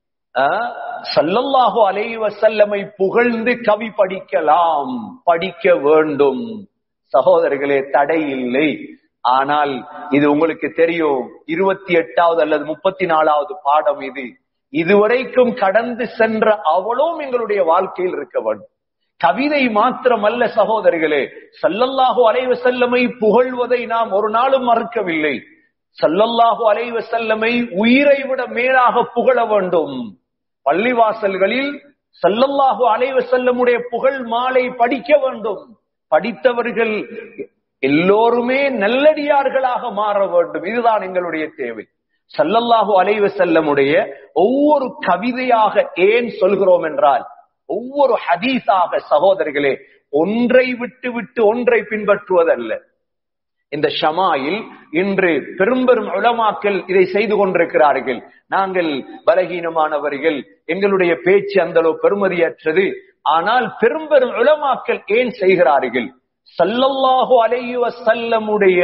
[SPEAKER 1] ஸல்லல்லாஹு அலைஹி வஸல்லமை புகழ்ந்து கவி படிக்கலாம், படிக்க வேண்டும். சகோதரர்களே, தடை இல்லை. ஆனால் இது உங்களுக்கு தெரியும், இருபத்தி எட்டாவது அல்லது முப்பத்தி நாலாவது பாடம் இது. இதுவரைக்கும் கடந்து சென்ற அவளும் எங்களுடைய வாழ்க்கையில் இருக்க வேண்டும். கவிதை மாத்திரமல்ல சகோதரர்களே, ஸல்லல்லாஹு அலைஹி வஸல்லமை புகழ்வதை நாம் ஒரு நாளும் மறுக்கவில்லை. ஸல்லல்லாஹு அலைஹி வஸல்லமை உயிரை விட மேலாக புகழ வேண்டும். பள்ளிவாசல்களில் ஸல்லல்லாஹு அலைஹி வஸல்லமுடைய புகழ் மாலை படிக்க வேண்டும். படித்தவர்கள் எல்லோருமே நல்லடியார்களாக மாற வேண்டும். இதுதான் எங்களுடைய தேவை. ஸல்லல்லாஹு அலைஹி வஸல்லமுடைய ஒவ்வொரு கவிதையாக ஏன் சொல்கிறோம் என்றால், ஒவ்வொரு ஹதீஸாக சகோதரர்களே, ஒன்றை விட்டு விட்டு ஒன்றை பின்பற்றுவதல்ல. இந்த ஷமாயில் இன்று பெரும்பெரும் உலமாக்கள் இதை செய்து கொண்டிருக்கிறார்கள். நாங்கள் பலகீனமானவர்கள், எங்களுடைய பேச்சு அந்த அளவு பெருமதியற்றது. ஆனால் பெரும்பெரும் உலமாக்கள் ஏன் செய்கிறார்கள்? ஸல்லல்லாஹு அலைஹி வஸல்லமுடைய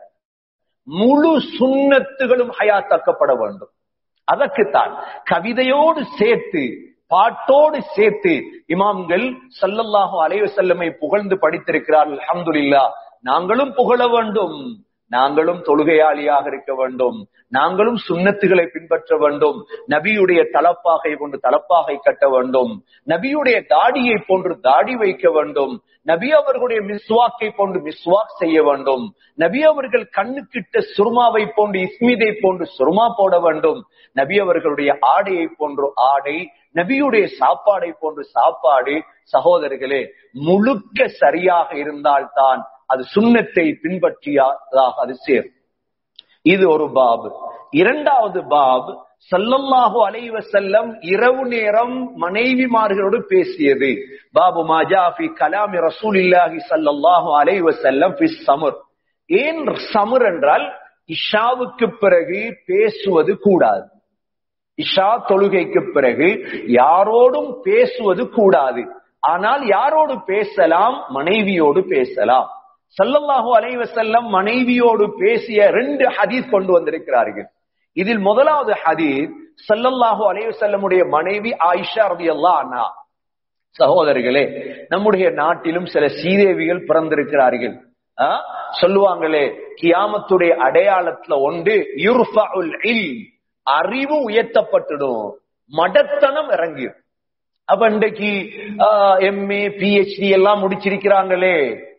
[SPEAKER 1] முழு சுன்னத்துகளும் ஹயாத்தாக்கப்பட வேண்டும். அதற்குத்தான் கவிதையோடு சேர்த்து, பாட்டோடு சேர்த்து இமாம்கள் ஸல்லல்லாஹு அலைஹி வஸல்லமை புகழ்ந்து படித்திருக்கிறார்கள். அல்ஹம்துலில்லாஹ். நாங்களும் புகழ வேண்டும். நாங்களும் தொழுகையாளியாக இருக்க வேண்டும். நாங்களும் சுன்னத்துகளை பின்பற்ற வேண்டும். நபியுடைய தலப்பாகை போன்று தலப்பாகை கட்ட வேண்டும். நபியுடைய தாடியை போன்று தாடி வைக்க வேண்டும். நபி அவர்களுடைய மிஸ்வாக்கை போன்று மிஸ்வாக் செய்ய வேண்டும். நபி அவர்கள் கண்ணுக்கிட்ட சுர்மாவை போன்று இஸ்மிதை போன்று சுர்மா போட வேண்டும். நபி அவர்களுடைய ஆடையை போன்று ஆடை, நபியுடைய சாப்பாடை போன்று சாப்பாடு. சகோதரர்களே, முழுக்க சரியாக இருந்தால்தான் அது சுன்னத்தை பின்பற்றியதாக அது சேர். இது ஒரு பாப். இரண்டாவது பாப், ஸல்லல்லாஹு அலைஹி வஸல்லம் இரவு நேரம் மனைவிமார்களோடு பேசியது. பாபு மா ஜா ஃபீ கலாமி ரசூலில்லாஹி ஸல்லல்லாஹு அலைஹி வஸல்லம் ஃபி ஸம்ர். ஏன் ஸம்ர் என்றால், இஷாவுக்கு பிறகு பேசுவது கூடாது. இஷா தொழுகைக்கு பிறகு யாரோடும் பேசுவது கூடாது. ஆனால் யாரோடு பேசலாம்? மனைவியோடு பேசலாம். ஸல்லல்லாஹு அலைஹி வஸல்லம் மனைவியோடு பேசிய ரெண்டு ஹதீஸ் கொண்டு வந்திருக்கிறார்கள். இதில் முதலாவது ஹதீஸ், ஸல்லல்லாஹு அலைஹி வஸல்லமுடைய மனைவி ஆயிஷா ரலியல்லாஹு அன்ஹா. சகோதரர்களே, நம்முடைய நாட்டிலும் சில சீதேவிகள் பிறந்திருக்கிறார்கள். சொல்லுவாங்களே, கியாமத்துடைய அடையாளத்துல ஒன்று யுர்ஃபஉல் இல்ம், அறிவு உயர்த்தப்பட்டுடும், மடத்தனம் இறங்கிடும். அப்ப இன்றைக்கு எம்ஏ பிஹெச்டி எல்லாம் முடிச்சிருக்கிறாங்களே,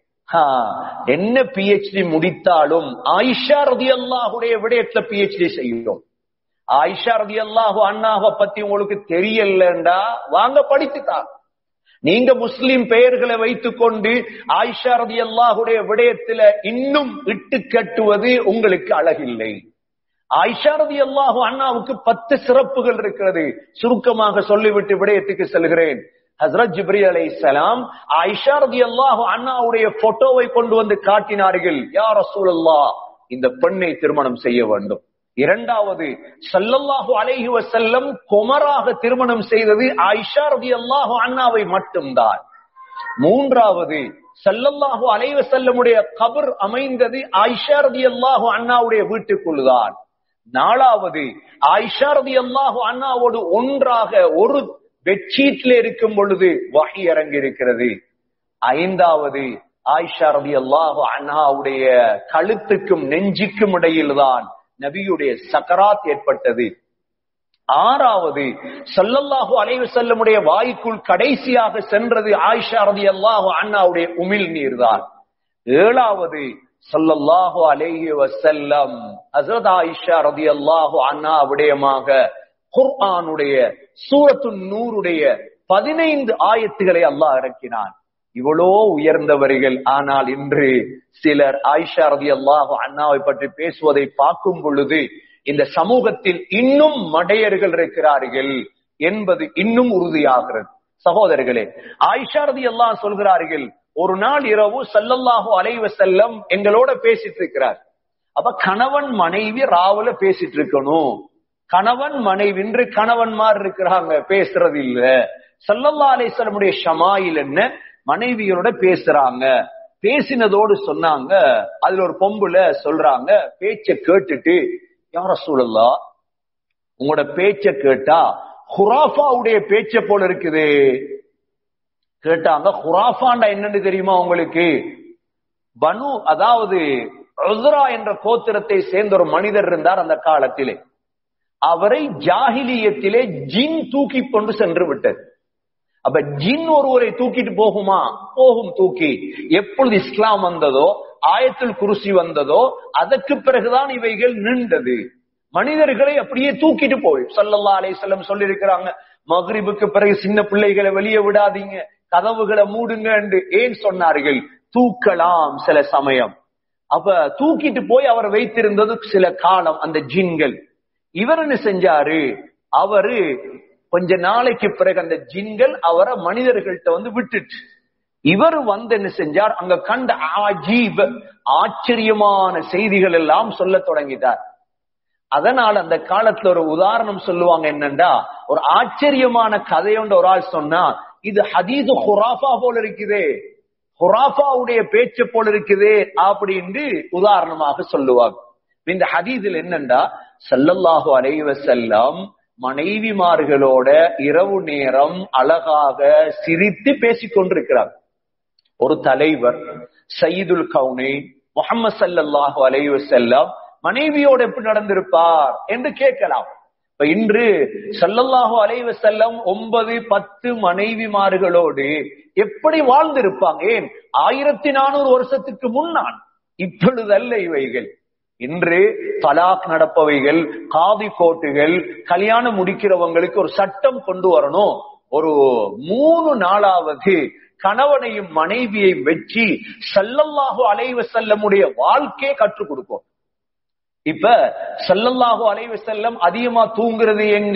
[SPEAKER 1] என்ன பிஹெச்டி முடித்தாலும் ஆயிஷா ரலியல்லாஹுடைய விடயத்துல பிஹெச்டி செய்யும். ஆயிஷா ரலியல்லாஹு அன்ஹாவை பத்தி உங்களுக்கு தெரியலண்டா வாங்க படித்துதான். நீங்க முஸ்லிம் பெயர்களை வைத்துக் கொண்டு ஆயிஷா ரலியல்லாஹுடைய விடயத்துல இன்னும் இட்டு கட்டுவது உங்களுக்கு அழகில்லை. ஆயிஷா ரலியல்லாஹு அன்ஹாவுக்கு பத்து சிறப்புகள் இருக்கிறது. சுருக்கமாக சொல்லிவிட்டு விடயத்துக்கு செல்கிறேன். ஹஸ்ரத் ஜிப்ரீல் அலைஹிஸ்ஸலாம் ஆயிஷா ரலியல்லாஹு அன்ஹாவுடைய போட்டோவை கொண்டு வந்து காட்டினார்கள். யா ரசூலல்லாஹ், இந்த பெண்ணை திருமணம் செய்ய வேண்டும். இரண்டாவது, ஸல்லல்லாஹு அலைஹி வஸல்லம் குமராக திருமணம் செய்தது ஆயிஷா ரலியல்லாஹு அன்ஹாவை மட்டும்தான். மூன்றாவது, ஸல்லல்லாஹு அலைஹி வஸல்லமுடைய கபர் அமைந்தது ஆயிஷா ரலியல்லாஹு அன்ஹாவுடைய வீட்டுக்குள்தான். நாலாவது, ஆயிஷா ரலியல்லாஹு அன்ஹாவோடு ஒன்றாக ஒரு பெட்ஷீட்ல இருக்கும் பொழுது வஹி இறங்கி இருக்கிறது. ஐந்தாவது, ஆயிஷா ரலியல்லாஹு அன்ஹாவுடைய கழுத்துக்கும் நெஞ்சுக்கும் இடையில்தான் நபியுடைய சக்கராத் ஏற்பட்டது. ஆறாவது, ஸல்லல்லாஹு அலைஹி வஸல்லமுடைய வாய்க்குள் கடைசியாக சென்றது ஆயிஷா ரலியல்லாஹு அன்ஹாவுடைய உமிழ் நீர்தான். ஏழாவது, ஸல்லல்லாஹு அலைஹி வஸல்லம் ஹஜ்ரத் ஆயிஷா ரலியல்லாஹு அன்ஹா விடயமாக குர்ஆனுடைய சூரத்துன் நூருடைய பதினைந்து ஆயத்துகளை அல்லாஹ் இறக்கினான். இவ்வளோ உயர்ந்தவர்கள். ஆனால் இன்று சிலர் ஆயிஷா ரலியல்லாஹு அன்ஹாவை பற்றி பேசுவதை பார்க்கும் பொழுது இந்த சமூகத்தில் இன்னும் மடையர்கள் இருக்கிறார்கள் என்பது இன்னும் உறுதியாகிறது. சகோதரர்களே, ஆயிஷா ரலியல்லாஹு சொல்கிறார்கள், ஒரு நாள் இரவு ஸல்லல்லாஹு அலைஹி வஸல்லம் எங்களோட பேசிட்டு இருக்கிறார். அப்ப கணவன் மனைவி ராவுல பேசிட்டு இருக்கணும். கணவன் மனைவி இன்று கணவன்மார் இருக்கிறாங்க, பேசுறது இல்ல. ஸல்லல்லாஹு அலைஹி வஸல்லமுடைய ஷமாயில் என்ன, மனைவியோட பேசுறாங்க. பேசினதோடு சொன்னாங்க, அதுல ஒரு பொம்புல சொல்றாங்க, பேச்ச கேட்டுட்டு, யா ரசூலல்லாஹ், உங்களோட பேச்ச கேட்டா ஹுராஃபாவுடைய பேச்ச போல இருக்குது. கேட்டாங்க, ஹுராஃபாண்டா என்னன்னு தெரியுமா உங்களுக்கு? பனு, அதாவது உஸ்ரா என்ற கோத்திரத்தை சேர்ந்த ஒரு மனிதர் இருந்தார் அந்த காலத்திலே. அவரை ஜாஹிலியத்திலே ஜின் தூக்கி கொண்டு சென்று விட்டது. அப்ப ஜின் ஒருவரை தூக்கிட்டு போகுமா? போகும். தூக்கி எப்பொழுது இஸ்லாம் வந்ததோ, ஆயத்துல் குர்சி வந்ததோ, அதற்கு பிறகுதான் இவைகள் நின்றது. மனிதர்களை அப்படியே தூக்கிட்டு போய் ஸல்லல்லாஹு அலைஹி வஸல்லம் சொல்லி இருக்கிறாங்க, மக்ரிபுக்கு பிறகு சின்ன பிள்ளைகளை வெளியே விடாதீங்க, கதவுகளை மூடுங்க என்று ஏன் சொன்னார்கள்? தூக்கலாம் சில சமயம். அப்ப தூக்கிட்டு போய் அவர் வைத்திருந்தது சில காலம் அந்த ஜின்கள். இவர் என்ன செஞ்சாரு? அவரு கொஞ்ச நாளைக்கு பிறகு அந்த ஜின்கள் அவரை மனிதர்கள்ட்ட வந்து விட்டுட்டு இவர் வந்து என்ன செஞ்சார்? அங்க கண்ட ஆஜீப், ஆச்சரியமான செய்திகள் எல்லாம் சொல்ல தொடங்கிட்டார். அதனால அந்த காலத்துல ஒரு உதாரணம் சொல்லுவாங்க, என்னண்டா, ஒரு ஆச்சரியமான கதையொன்று ஒரு ஆள் சொன்னா, இது ஹதீது ஹுராஃபா போல இருக்குதே, ஹுராஃபாவுடைய பேச்சு போல இருக்குதே அப்படின்னு உதாரணமாக சொல்லுவாங்க. இந்த ஹதீஸில் என்னண்டா, ஸல்லல்லாஹு அலைஹி வஸல்லம் மனைவிமார்களோட இரவு நேரம் அழகாக சிரித்து பேசிக் கொண்டிருக்கிறார். ஒரு தலைவர் சையதுல் கௌனைன் முஹம்மது ஸல்லல்லாஹு அலைஹி வஸல்லம் மனைவியோடு எப்படி நடந்திருப்பார் என்று கேட்கலாம். இப்ப இன்று ஸல்லல்லாஹு அலைஹி வஸல்லம் ஒன்பது பத்து மனைவிமார்களோடு எப்படி வாழ்ந்திருப்பாங்க? ஏன் ஆயிரத்தி நானூறு வருஷத்துக்கு முன்னால், இப்பொழுதல்ல இவைகள். இன்று தலாக் நடப்பவைகள், காதி கோட்டுகள், கல்யாணம் முடிக்கிறவங்களுக்கு ஒரு சட்டம் கொண்டு வரணும். ஒரு மூணு நாளாவது கணவனையும் மனைவியையும் வச்சு ஸல்லல்லாஹு அலைஹி வஸல்லமுடைய வாழ்க்கையை கற்றுக் கொடுப்போம். இப்ப ஸல்லல்லாஹு அலைஹி வஸல்லம் அதிகமா தூங்குறது எங்க?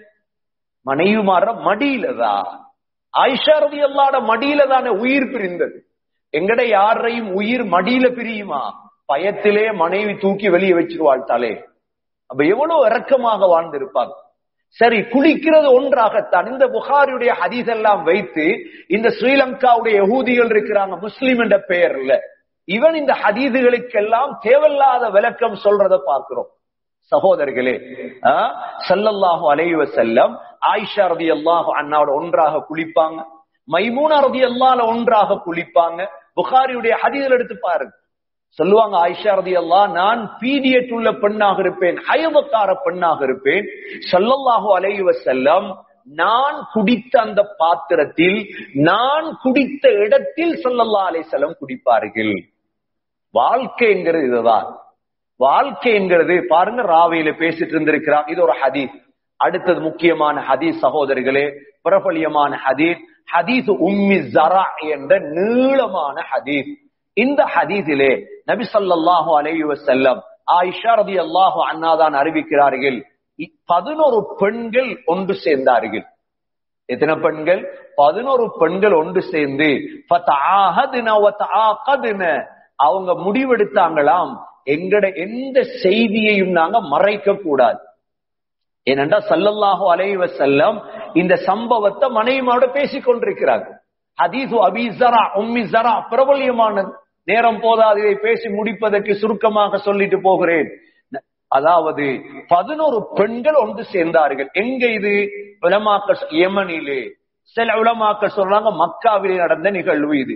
[SPEAKER 1] மனைவிமார மடியிலதான். ஆயிஷா ரலியல்லாஹு மடியில தானே உயிர் பிரிந்தது. எங்கட யாரையும் உயிர் மடியில பிரியுமா? பயத்திலே மனைவி தூக்கி வெளியே வச்சிருவாள் தலை. அப்ப எவ்வளவு இரக்கமாக வாழ்ந்திருப்பாங்க. சரி, குளிக்கிறது ஒன்றாகத்தான். இந்த புகாரியுடைய ஹதீஸ் எல்லாம் வைத்து இந்த ஸ்ரீலங்காவுடைய யஹூதிகள் இருக்கிறாங்க முஸ்லிம் என்ற பெயர்ல, இவன் இந்த ஹதீதுகளுக்கெல்லாம் தேவையில்லாத விளக்கம் சொல்றத பார்க்கிறோம். சகோதரர்களே, ஸல்லல்லாஹு அலைஹி வஸல்லம் ஆயிஷா ரலியல்லாஹு அன்ஹாவோட ஒன்றாக குளிப்பாங்க, மைமூனா ரலியல்லாஹு ஒன்றாக குளிப்பாங்க. புகாரியுடைய ஹதீஸ்ல எடுத்து பாருங்க, சொல்லுவாங்க ஆயிஷா ரலியல்லாஹு, நான் பீரியட் உள்ள பெண்ணாக இருப்பேன், ஹைவக்கார பெண்ணாக இருப்பேன். ஸல்லல்லாஹு அலைஹி வஸல்லம் நான் குடித்த அந்த பாத்திரத்தில், நான் குடித்த இடத்தில் ஸல்லல்லாஹு அலைஹி வஸல்லம் குடிப்பார்கள். வாழ்க்கை என்கிறது இதுதான். வாழ்க்கை என்கிறது பாருங்க, ராவியில பேசிட்டு இருந்திருக்கிறான். இது ஒரு ஹதீஸ். அடுத்தது முக்கியமான ஹதீஸ் சகோதரர்களே, பிரபலியமான ஹதீஸ், ஹதீஸ் உம்மி ஸரா என்ற நீளமான ஹதீஸ். இந்த ஹதீஸிலே நபி ஸல்லல்லாஹு அலைஹி வஸல்லம் ஆயிஷா ரலியல்லாஹு அன்ஹா தான் அறிவிக்கிறார்கள், பதினோரு பெண்கள் ஒன்று சேர்ந்தார்கள். எத்தனை பெண்கள்? பதினோரு பெண்கள் ஒன்று சேர்ந்து ஃபதஆஹதுன வதஆகதுன, அவங்க முடிவெடுத்தாங்களாம், எங்கட எந்த செய்தியையும் நாங்க மறைக்க கூடாது. ஏனென்றா ஸல்லல்லாஹு அலைஹி வஸல்லம் இந்த சம்பவத்தை மனைவியோட பேசிக் கொண்டிருக்கிறார்கள். ஹதீஸ் அபீ ஸரா உம்மி ஸரா பிரபல்யமானது. நேரம் போதாது இதை பேசி முடிப்பதற்கு சுருக்கமாக சொல்லிட்டு போகிறேன். அதாவது பதினோரு பெண்கள் ஒன்று சேர்ந்தார்கள். எங்க இது? உலமாக்கள் யமனிலே, சில உலமாக்கள் சொல்றாங்க மக்காவிலே நடந்த நிகழ்வு இது.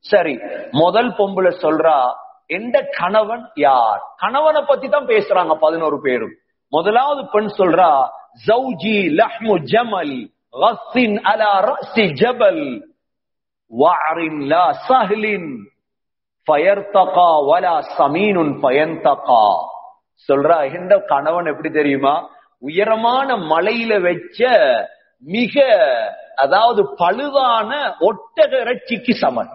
[SPEAKER 1] சரி, முதல் பொம்புல சொல்றா எந்த கணவன் யார்? கணவனை பத்தி தான் பேசுறாங்க பதினோரு பேரும். முதலாவது பெண் சொல்றா ஜௌஜி லஹ்மு ஜமல் கஸ்ஸின் அலா ரஸி ஜபல் வஅரின் லா சஹ்லின் ஃபயர்தகா வலா சமீனுன் ஃபயன்தகா. சொல்றா இந்த கணவன் எப்படி தெரியுமா? உயரமான மலையில வச்ச மிக அதாவது பழுதான ஒட்டக இறைச்சிக்கு சமன்.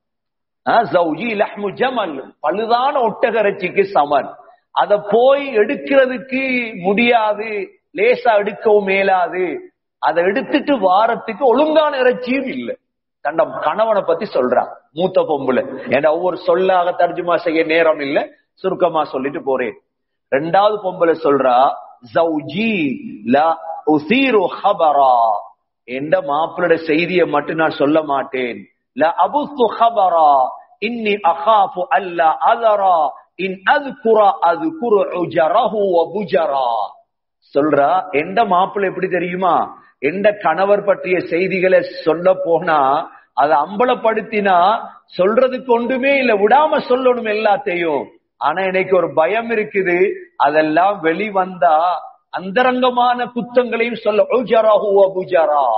[SPEAKER 1] ஜௌஜி லஹ்மு ஜமல் பழுதான ஒட்டக இறைச்சிக்கு சமன். அத போய் எடுக்கிறதுக்கு முடியாது, லேசா எடுக்கவும் மேலாது. அதை எடுத்துட்டு வாரத்துக்கு ஒழுங்கான இறைச்சியும் இல்லை. தண்ட கணவனை பத்தி சொல்றா மூத்த பொம்புல. ஏன்னா ஒவ்வொரு சொல்லாக தர்ஜுமா செய்ய நேரம் இல்லை, சுருக்கமா சொல்லிட்டு போறேன். ரெண்டாவது பொம்புல சொல்றா ஜௌஜி லா உஸீரு ஹபரா, என்ற மாப்பிளோட செய்தியை மட்டும் நான் சொல்ல மாட்டேன். லா அபுத்து ஹபரா இன்னி அகாஃபு அல்லா அதரா இன் அذ்குர அذ்குரு உஜரஹு வ புஜரா. சொல்றா எந்த மாப்பிள்ளை எப்படி தெரியுமா? எந்த கணவர் பற்றிய செய்திகளை சொல்ல போனா அதை அம்பலப்படுத்தினா சொல்றதுக்கு ஒன்றுமே இல்ல, விடாம சொல்லணும் எல்லாத்தையும். ஆனா எனக்கு ஒரு பயம் இருக்குது, அதெல்லாம் வெளிவந்தா அந்தரங்கமான குத்தங்களையும் சொல்ல. உஜரஹு வ புஜரா.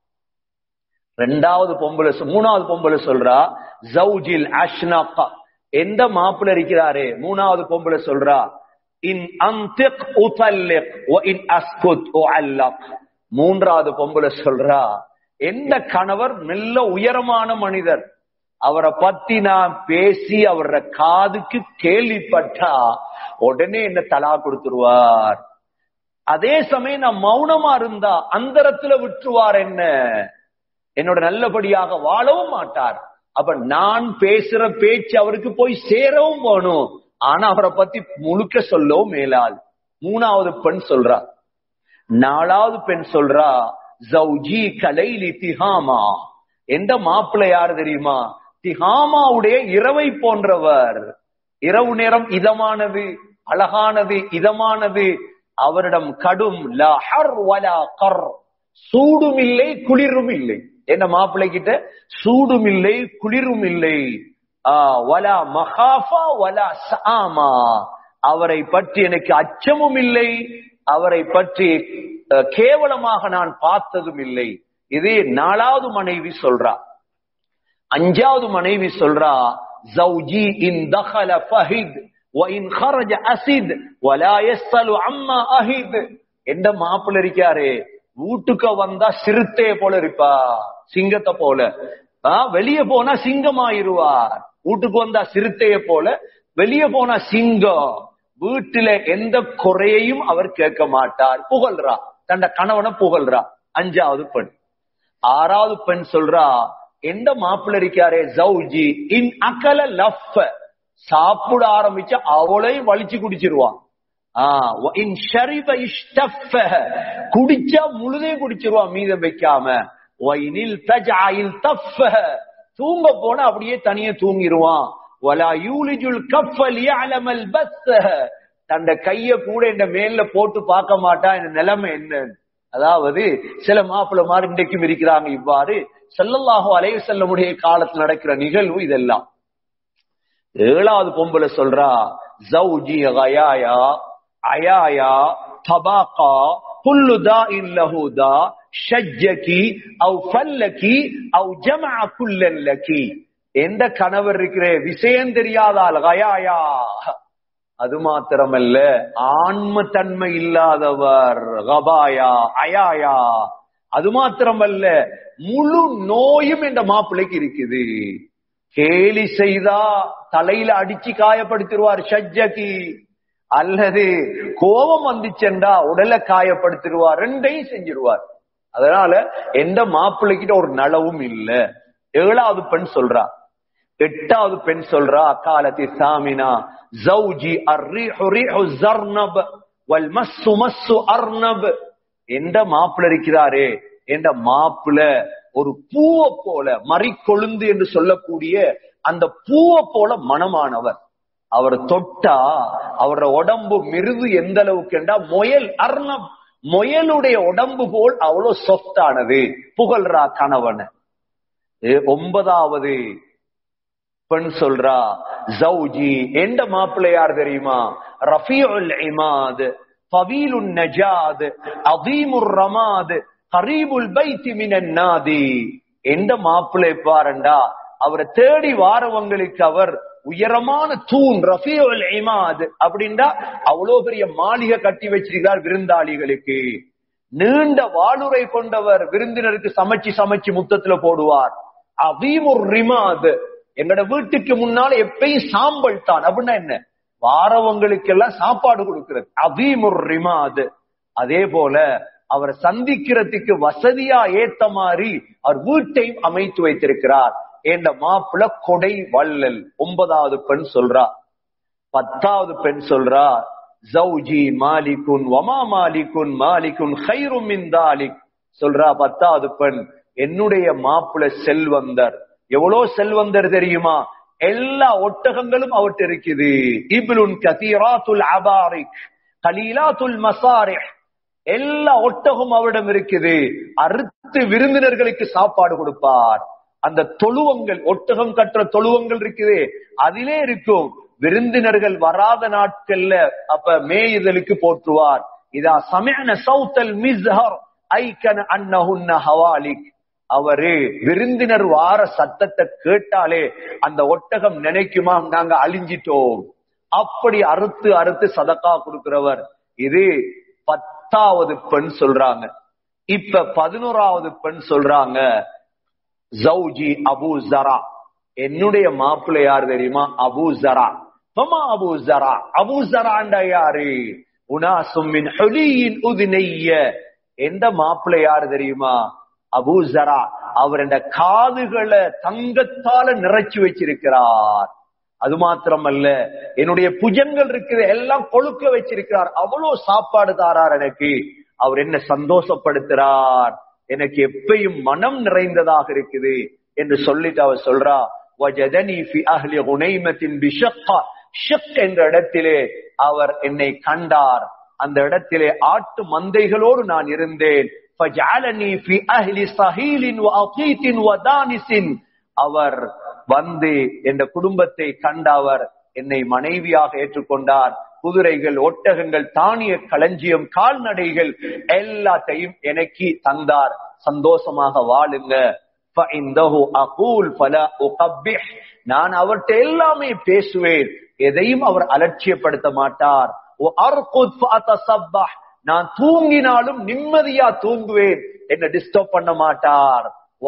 [SPEAKER 1] ரெண்டாவது பொம்பளை மூணாவது பொம்பளை சொல்றா ஜௌஜில் அஷ்னக, எந்த மாப்பிள்ளை இருக்கிறாரே மூணாவது பொம்பளை சொல்றா இன் அன்திக் உதல்லிக் வ இன் அஸ்குத் உஅல்லக். மூன்றாவது பொம்பளை சொல்றா எந்த கணவர் நல்ல உயரமான மனிதர், அவரை பத்தி நான் பேசி அவர காதுக்கு கேள்விப்பட்டா உடனே என்ன தலா கொடுத்துருவார். அதே சமயம் நான் மௌனமா இருந்தா அந்தரத்துல விட்டுருவார், என்ன என்னோட நல்லபடியாக வாழவும் மாட்டார். அப்ப நான் பேசுற பேச்சு அவருக்கு போய் சேரவும் வேணும், ஆனா அவரை பத்தி முழுக்க சொல்லவும் மேலாது. மூணாவது பெண் சொல்றா. நாலாவது பெண் சொல்றா ஜௌஜி கலைலி திஹாமா, எந்த மாப்பிள்ளை யாரு தெரியுமா? திஹாமாவுடைய இரவை போன்றவர். இரவு நேரம் இதமானது, அழகானது, இதமானது. அவரிடம் கடும் லா ஹர் வலா கர், சூடும் இல்லை குளிரும் இல்லை. என்ன மாப்பிள்ளை கிட்ட சூடும் இல்லை குளிரும் இல்லை. வலா மகாஃபா வலா சாமா, அவரை பற்றி எனக்கு அச்சமும் இல்லை, அவரை பற்றி கேவலமாக நான் பார்த்ததும் இல்லை. இது நாலாவது மனைவி சொல்றா. அஞ்சாவது மனைவி சொல்றா ஜௌஜி இன் தഖல ஃபஹித் வ இன் خرج அஸித் வலா யஸ்அலு அம்மா அஹித். எந்த மாப்பிள்ளை இருக்காரு வீட்டுக்கு வந்தா சிறுத்தை போல இருப்பா, சிங்கத்தை போல. வெளியே போனா சிங்கமாயிருவார். வீட்டுக்கு வந்தா சிறுத்தைய போல, வெளியே போனா சிங்கம். வீட்டுல எந்த குறையையும் அவர் கேட்க மாட்டார். புகழ்றா, தன்னை கணவனை புகழ்றா. அஞ்சாவது பெண். ஆறாவது பெண் சொல்றா எந்த மாப்பிள்ளை இருக்காரே ஜௌஜி இன் அகல லஃப, சாப்பிட ஆரம்பிச்சா அவளையும் வலிச்சு குடிச்சிருவான். குடிச்சா முழுதையும் குடிச்சிருவான் மீதம் வைக்காம. தூங்க போனா அப்படியே தனியே தூங்கிடுவான். தன் கைய கூட இந்த மேல போட்டு பார்க்க மாட்டா. இந்த நிலைமை என்ன? அதாவது சில மாப்பிள்ளை மாதிரி இன்றைக்கும் இருக்கிறாங்க. இவ்வாறு ஸல்லல்லாஹு அலைஹி வஸல்லமுடைய காலத்தில் நடக்கிற நிகழ்வு இதெல்லாம். ஏழாவது பொம்பளை சொல்றா ஜௌஜி கயாயா அயாயா தபாகா குல்லு தாஇன் லஹு தா ஷஜ்ஜகி அவ் ஃபல்லகி அவ் ஜமஅ குல்லன் லகி. எந்த கணவர் இருக்கிற விஷயம் தெரியாதால் கயாயா, அது மாத்திரமல்ல ஆன்ம தன்மை இல்லாதவர். கபாயா அயாயா, அது மாத்திரமல்ல முழு நோயும் என்ற மாப்பிள்ளைக்கு இருக்குது. கேலி செய்தா தலையில அடிச்சு காயப்படுத்திடுவார் ஷஜ்ஜகி, அல்லது கோபம் வந்துச்சென்றா உடலை காயப்படுத்திடுவார். ரெண்டையும் செஞ்சிருவார். அதனால எந்த மாப்பிள்ளைக்கிட்ட ஒரு நலவும் இல்ல. ஏழாவது பெண் சொல்றா. எட்டாவது பெண் சொல்றா காலத்தி சாமினா ஜௌஜி அர்ரீஹு ரீஹு ஸர்னப் வல் மஸ்ஸு மஸ்ஸு அர்னப். எந்த மாப்பிள்ளை இருக்கிறாரே, எந்த மாப்பிள்ளை ஒரு பூவை போல, மறிக்கொழுந்து என்று சொல்லக்கூடிய அந்த பூவை போல மனமானவர். அவர் தொட்டா அவரோட உடம்பு மிருது எந்த அளவுக்கு என்றா முயல் அர்ணம், முயலுடைய உடம்பு போல் அவ்வளவு சொஃப்டானது. புகழ்றா கணவன். ஒன்பதாவது பெண் சொல்றா, ஜௌஜி எந்த மாப்பிள்ளை யார் தெரியுமா? ரஃபீஉல் இமாத், தவீலுன் நஜாத், அதீமுர் ரமாத், கரீபுல் பைத் மினன் நாதி. எந்த மாப்பிள்ளை பாருண்டா, அவரை தேடி வாரவங்களுக்கு அவர் உயரமான தூண், ரஃபீஉல் இமாத் அப்படின்னா அவ்வளவு பெரிய மாளிகை கட்டி வச்சிருக்கிறார் விருந்தாளிகளுக்கு. நீண்ட வாளுரை கொண்டவர், விருந்தினருக்கு சமைச்சு சமைச்சு முத்தத்துல போடுவார். அதீமுர் ரிமாத், எங்கட வீட்டுக்கு முன்னால எப்பயும் சாம்பல் தான். அப்படின்னா என்ன? வாரவங்களுக்கு எல்லாம் சாப்பாடு கொடுக்கிறது. அதீமுர் ரிமாத். அதே போல அவரை சந்திக்கிறதுக்கு வசதியா ஏத்த மாதிரி அவர் வீட்டையும் அமைத்து வைத்திருக்கிறார். என்ற மாப்பிள்ள கொடை வள்ளல். ஒன்பதாவது பெண் சொல்றா. பத்தாவது பெண் சொல்றா, ஜௌஜி மாலிகுன் வமா மாலிகுன் மாலிகுன் கைரும் மின் தாலிக். சொல்றா பத்தாவது பெண், என்னுடைய மாப்பிள்ள செல்வந்தர். எவ்வளவு செல்வந்தர் தெரியுமா? எல்லா ஒட்டகங்களும் அவர்கிட்ட இருக்குது. இப்லுன் கதீராத்துல் அபாரிக் கலீலாத்துல் மசாரிஹ், எல்லா ஒட்டகம் அவரிடம் இருக்குது. அறுத்து விருந்தினர்களுக்கு சாப்பாடு கொடுப்பார். அந்த தொழுவங்கள், ஒட்டகம் கற்ற தொழுவங்கள் இருக்குது, அதிலே இருக்கும். விருந்தினர்கள் வராத நாட்கள்ல அப்ப மேயுதலுக்கு போற்றுவார். இதா சமிஅன சௌத்தல் மிஸ்ஹர் ஐகன அன்னஹுன்ன ஹவாலிக். அவரு விருந்தினர் வார சத்தத்தை கேட்டாலே அந்த ஒட்டகம் நினைக்குமா நாங்க அழிஞ்சிட்டோம். அப்படி அறுத்து அறுத்து சதக்கா கொடுக்கிறவர். இது பத்தாவது பெண் சொல்றாங்க. இப்ப பதினோராவது பெண் சொல்றாங்க, ஜௌஜி அபூ ஜரா, என்னுடைய மாப்பிள்ளை யார் தெரியுமா? அபூ ஜரா. ஃபமா அபூ ஜரா, அபூ ஜராண்டா யாரு? உனாசும் மின் ஹுலியின் உதுனைய, எந்த மாப்பிள்ளை யாரு தெரியுமா? அபூ ஜரா. அவர் இந்த காதுகளை தங்கத்தால நிறைச்சு வச்சிருக்கிறார். அது மாத்திரமல்ல, என்னுடைய புஜங்கள் இருக்குது எல்லாம் கொழுக்க வச்சிருக்கிறார். அவ்வளவு சாப்பாடு தாரார் எனக்கு. அவர் என்ன சந்தோஷப்படுத்துறார், எனக்கு எப்பயும் மனம் நிறைந்ததாக இருக்குது என்று சொல்லிட்டு அவர் சொல்றா, வஜதனி ஃபி அஹ்லி குனைமத்தின் பிஷக்கா. ஷக் என்ற இடத்திலே அவர் என்னை கண்டார். அந்த இடத்திலே ஆட்டு மந்தைகளோடு நான் இருந்தேன். ஃபஜஅலனி ஃபி அஹ்லி ஸஹீலின் வ அகீத்தின் வ தானிஸின். அவர் வந்து என்ற குடும்பத்தை கண்டவர் என்னை மனைவியாக ஏற்றுக்கொண்டார். குதிரைகள், ஒட்டகங்கள், தானிய களஞ்சியம், கால்நடைகள் எல்லாத்தையும் எனக்கு தந்தார். சந்தோஷமாக வாழுங்க. நான் அவர்கிட்ட எல்லாமே பேசுவேன், எதையும் அவர் அலட்சியப்படுத்த மாட்டார். நான் தூங்கினாலும் நிம்மதியா தூங்குவேன், என்ன டிஸ்டர்ப் பண்ண மாட்டார்.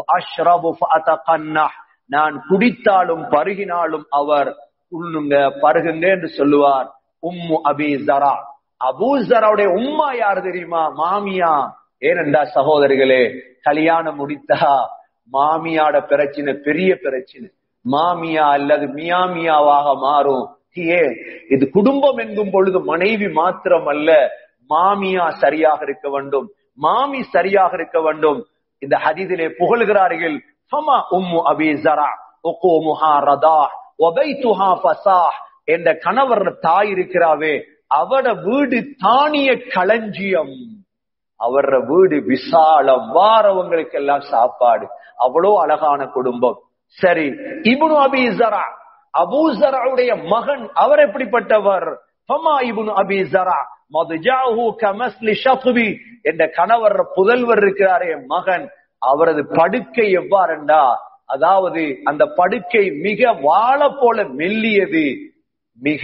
[SPEAKER 1] நான் குடித்தாலும் பருகினாலும் அவர் உண்ணுங்க பருகுங்க என்று சொல்லுவார். உம்மு அபி ஜரா, அபூ ஜராவுடைய உம்மா யார் தெரியுமா? மாமியா. ஏனென்றா சகோதரிகளே, கல்யாணம் முடித்தா மாமியாட பிரச்சனை பெரிய பிரச்சனை. மாமியா அல்லது மியாமியாவாக மாறும். ஏன்? இது குடும்பம் என்கும் பொழுது மனைவி மாத்திரம் அல்ல, மாமியா சரியாக இருக்க வேண்டும், மாமி சரியாக இருக்க வேண்டும். இந்த ஹதீஸிலே புகழ்கிறார்கள், ஃபமா உம்மு அபி ஜரா உகூமுஹா ரதாஹ் வ பைத்துஹா ஃபஸாஹ். என்ற கணவர் தாய் இருக்கிறாவே, அவட வீடு தானிய களஞ்சியம், அவர வீடு விசாலம், வாரவங்களுக்கு எல்லாம் சாப்பாடு. அவ்வளோ அழகான குடும்பம். சரி, இப்னு அபி ஜரா, அபூ ஜராவுடைய மகன், அவர் எப்படிப்பட்டவர்? ஃபமா இப்னு அபி ஜரா மத்ஜாஹு கமஸ்லி ஷத்பி. என்ற கணவர் புதல்வர் இருக்கிறாரே மகன், அவரது படுக்கை எவ்வாறென்றா, அதாவது அந்த படுக்கை மிக வாழ போல மெல்லியது, மிக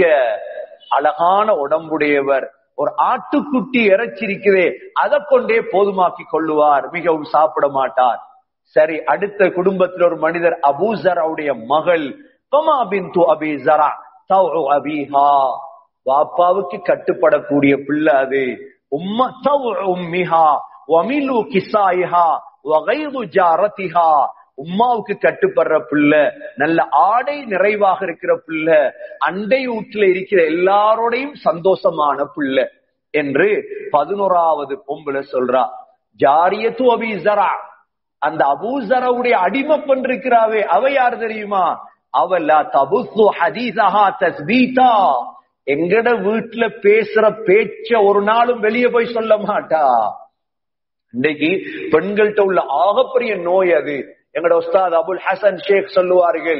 [SPEAKER 1] அழகான உடம்புடையவர். ஒரு ஆட்டுக்குட்டி இறைச்சிருக்கிறே, அதை கொண்டே போதுமாக்கி கொள்ளுவார், மிகவும் சாப்பிட மாட்டார். சரி, அடுத்த குடும்பத்தில் ஒரு மனிதர், அபூ ஜராவுடைய மகள், ஃபமா பின்து அபி ஜரா தௌஉ அபீஹா. வாப்பாவுக்கு கட்டுப்படக்கூடிய பிள்ளை அது. உம்ம தௌஉ உம்மிஹா வமிலு கிசாயிஹா வகைது ஜாரத்திஹா. உம்மாவுக்கு கட்டுப்படுற பிள்ளை, நல்ல ஆடை நிறைவாக இருக்கிற பிள்ளை, அண்டை வீட்டுல இருக்கிற எல்லாரோடையும் சந்தோஷமான பிள்ளை என்று பதினோராவது பொம்பளை சொல்றா. ஜாரியத்து அபி ஜரா, அந்த அபூ ஜராவுடைய அடிமை பெண் இருக்கிறாவே, அவ யார் தெரியுமா? அவலா தபுத்து ஹதீஸஹா தஸ்பீதா. எங்கட வீட்டுல பேசுற பேச்ச ஒரு நாளும் வெளியே போய் சொல்ல மாட்டா. இன்னைக்கு பெண்கள்கிட்ட உள்ள ஆகப்பெரிய நோய் அது. எங்கட உஸ்தாத் அபுல் ஹசன் ஷேக் சொல்லுவார்கள்,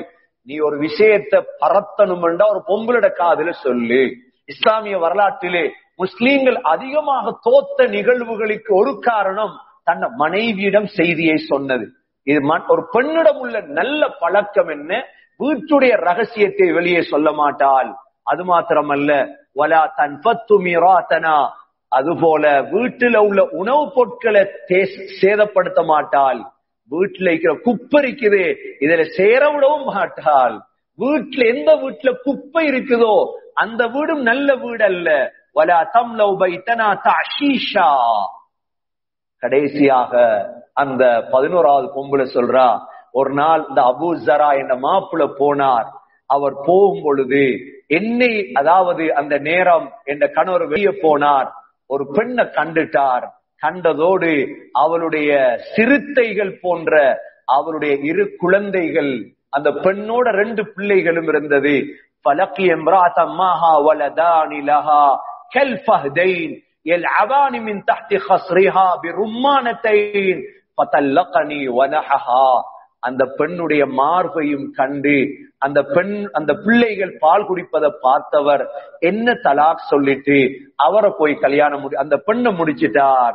[SPEAKER 1] நீ ஒரு விஷயத்தை பரத்தணும்ன்றா ஒரு பொம்பளோட காதுல சொல்லு. இஸ்லாமிய வரலாற்றிலே முஸ்லீம்கள் அதிகமாக தோத்த நிகழ்வுகளுக்கு ஒரு காரணம் தன்னை மனைவியிடம் செய்தியை சொன்னது. இது ஒரு பெண்ணிடம் உள்ள நல்ல பழக்கம் என்ன? வீட்டுடைய ரகசியத்தை வெளியே சொல்ல மாட்டாள். அது மாத்திரமல்ல, வலா தன்பத்து மீராத்தனா, அதுபோல வீட்டுல உள்ள உணவுப் பொருட்களை சேதப்படுத்த மாட்டாள். வீட்டுல இருக்கிற குப்பை இருக்குது, இதுல சேர விடவும் மாட்டாள். வீட்டுல எந்த வீட்டுல குப்பை இருக்குதோ அந்த வீடும் நல்ல வீடு அல்ல. வலா தம்லௌ பைத்தனா தஅஷீஷா. கடைசியாக அந்த பதினோராவது பொம்பளை சொல்றா, ஒரு நாள் இந்த அபூ ஸரா என்ற மாப்பிள்ள போனார். அவர் போகும் பொழுது என்னை, அதாவது அந்த நேரம் என்ற கணவர் வெளியே போனார், ஒரு பெண்ணை கண்டுட்டார். கண்டதோடு அவளுடைய சிறுத்தைகள் போன்ற அவளுடைய இரு குழந்தைகள், அந்த பெண்ணோட ரெண்டு பிள்ளைகளும் இருந்தது. فلقي امرأة معها ولدان لها كالفهدين يلعبان من تحت خصرها برمانتين فطلقني ونحها. அந்த பெண்ணுடைய மார்பையும் கண்டு அந்த பெண், அந்த பிள்ளைகள் பால் குடிப்பதை பார்த்தவர் என்ன தலாக் சொல்லிட்டு அவரை போய் கல்யாணம் முடி அந்த பெண்ணை முடிச்சிட்டார்.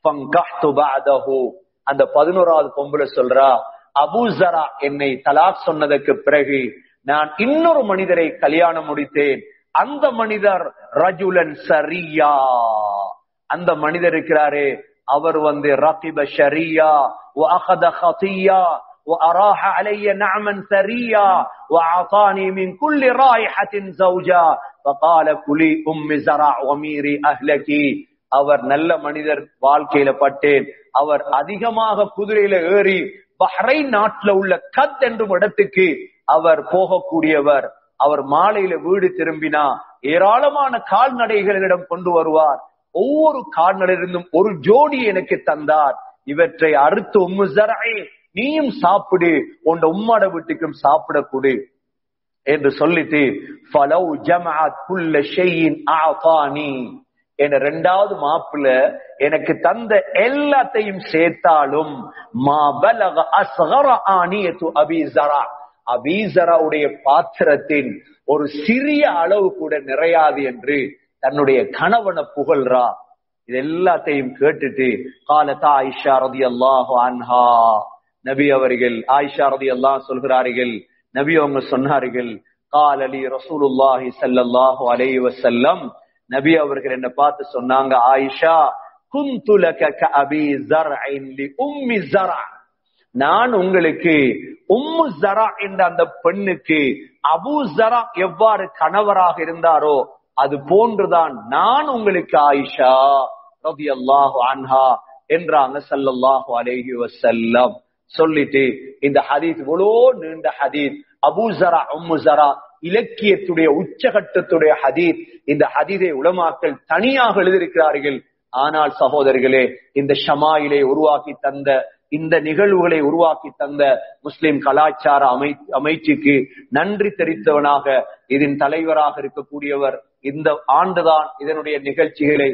[SPEAKER 1] அந்த பதினோராவது பொம்பளை சொல்றா, அபூ ஸரா என்னை தலாக் சொன்னதற்கு பிறகு நான் இன்னொரு மனிதரை கல்யாணம் முடித்தேன். அந்த மனிதர் ரஜுலன் சரியா, அந்த மனிதர் இருக்கிறாரே அவர் வந்து ரகிப ஷரியா வஅഖத خطيا وأراح علي نعما ثريا وأعطاني من كل رائحة زوجا فقال كلي أم زرع وميري أهلك. அவர் நல்ல மனிதர் வாழ்க்கையில பட்டேன். அவர் அதிகமாக குதிரையில ஏறி பஹ்ரைன் நாட்டுல உள்ள கத் என்றும் இடத்துக்கு அவர் போகக்கூடியவர். அவர் மாலையில வீடு திரும்பினா ஏராளமான கால்நடைகளிடம் கொண்டு வருவார். ஒவ்வொரு கால்நடையிலிருந்தும் ஒரு ஜோடி எனக்கு தந்தார். இவற்றை அறுத்து உம்மு ஸரஇ நீயும் சாப்பிடு, உன் உம்மோட வீட்டுக்கும் சாப்பிடக்கூடு என்று சொல்லிட்டு ஃபலவ் ஜமஅத் குல்ல ஷைஇன் அஅதானி என்ற இரண்டாவது மாப்பிள்ள எனக்கு தந்த எல்லாத்தையும் சேர்த்தாலும் மா பலக அஸ்கர ஆனியத்து அபீ ஸரா, அபீ ஸராவுடைய பாத்திரத்தின் ஒரு சிறிய அளவு கூட நிறையாது என்று தன்னுடைய கணவனை புகழ்றா. இது எல்லாத்தையும் கேட்டுட்டு காலத் ஆயிஷா ரலியல்லாஹு அன்ஹா, நபி அவர்கள் ஆயிஷா ரலியல்லாஹு சொல்கிறார்கள், நபி அவங்க சொன்னார்கள், قال لي رسول الله صلى الله عليه وسلم, நபி அவர்கள் என்ன பார்த்து சொன்னாங்க, ஆயிஷா كنت لك كأبي زرع لأم زرع, நான் உங்களுக்கு உம்மு ஸரா என்ற அந்த பெண்ணுக்கு அபூ ஸரா எவ்வாறு கணவராக இருந்தாரோ அது போன்றுதான் நான் உங்களுக்கு ஆயிஷா ரலியல்லாஹு அன்ஹா என்றாங்க ஸல்லல்லாஹு அலைஹி வஸல்லம். சொல்லிட்டு இந்த ஹதீஸ் இவ்வளோ நீண்ட ஹதீஸ், அபூ ஸரா உம்மு ஸரா இலக்கியத்துடைய உச்சகட்டத்துடைய ஹதீஸ். இந்த ஹதீஸை உலமாக்கள் தனியாக எழுதியிருக்கிறார்கள். ஆனால் சகோதரர்களே, இந்த ஷமாயிலை உருவாக்கி தந்த, இந்த நிகழ்வுகளை உருவாக்கி தந்த முஸ்லிம் கலாச்சார அமை அமைச்சுக்கு நன்றி தெரிவித்தவனாக இதன் தலைவராக இருக்கக்கூடியவர் இந்த ஆண்டுதான் இதனுடைய நிகழ்ச்சிகளை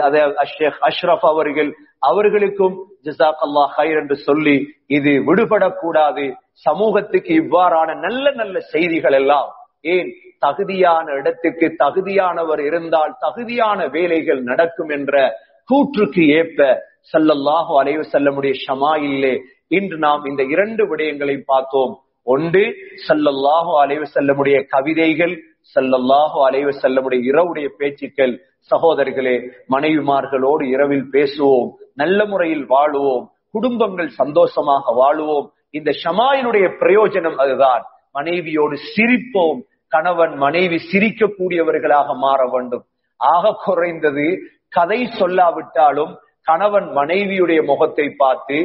[SPEAKER 1] ஷேக் அஷ்ரப் அவர்கள், அவர்களுக்கும் ஜஸாக்கல்லாஹ் ஹைர் என்று சொல்லி, இது விடுபடக்கூடாது. சமூகத்துக்கு இவ்வாறான நல்ல நல்ல செய்திகள் எல்லாம், ஏன் தகுதியான இடத்துக்கு தகுதியானவர் இருந்தால் தகுதியான வேலைகள் நடக்கும் என்ற கூற்றுக்கு ஏற்ப ஸல்லல்லாஹு அலைஹி வஸல்லமுடைய ஷமாயிலே இன்று நாம் இந்த இரண்டு விடயங்களை பார்த்தோம். ஒன்று ஸல்லல்லாஹு அலைஹி வஸல்லமுடைய கவிதைகள், ஸல்லல்லாஹு அலைஹி வஸல்லமுடைய இரவுடைய பேச்சுக்கள். சகோதரர்களே, மனைவிமார்களோடு இரவில் பேசுவோம், நல்ல முறையில் வாழுவோம், குடும்பங்கள் சந்தோஷமாக வாழுவோம். இந்த ஷமாயினுடைய பிரயோஜனம் அதுதான். மனைவியோடு சிரிப்போம், கணவன் மனைவி சிரிக்கக்கூடியவர்களாக மாற வேண்டும். ஆக குறைந்தது கதை சொல்லாவிட்டாலும் கணவன் மனைவியுடைய முகத்தை பார்த்து,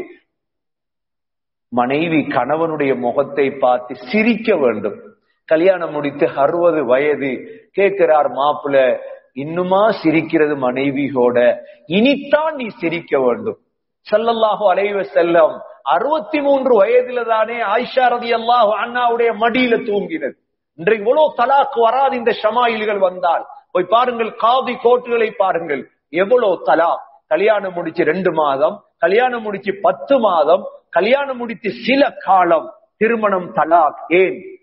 [SPEAKER 1] மனைவி கணவனுடைய முகத்தை பார்த்து சிரிக்க வேண்டும். கல்யாணம் முடித்து அறுபது வயது கேட்கிறார் மாப்பிள்ள, இன்னுமா சிரிக்கிறது மனைவியோட? இனித்தான் நீ சிரிக்க வேண்டும். ஸல்லல்லாஹு அலைஹி வஸல்லம் அறுபத்தி மூன்று வயதுல தானே ஆயிஷா ரலியல்லாஹு அன்ஹாவுடைய மடியில தூங்கினது. இன்றைக்கு இவ்வளவு தலாக் வராது இந்த ஷமாயில்கள் வந்தால். போய் பாருங்கள், காதி கோர்ட்டுகளை பாருங்கள், எவ்வளவு தலாக். கல்யாணம் முடிச்சு ரெண்டு மாதம், கல்யாணம் முடிச்சு பத்து மாதம், கல்யாணம் முடித்து சில காலம் திருமணம் தலாக். ஏன்?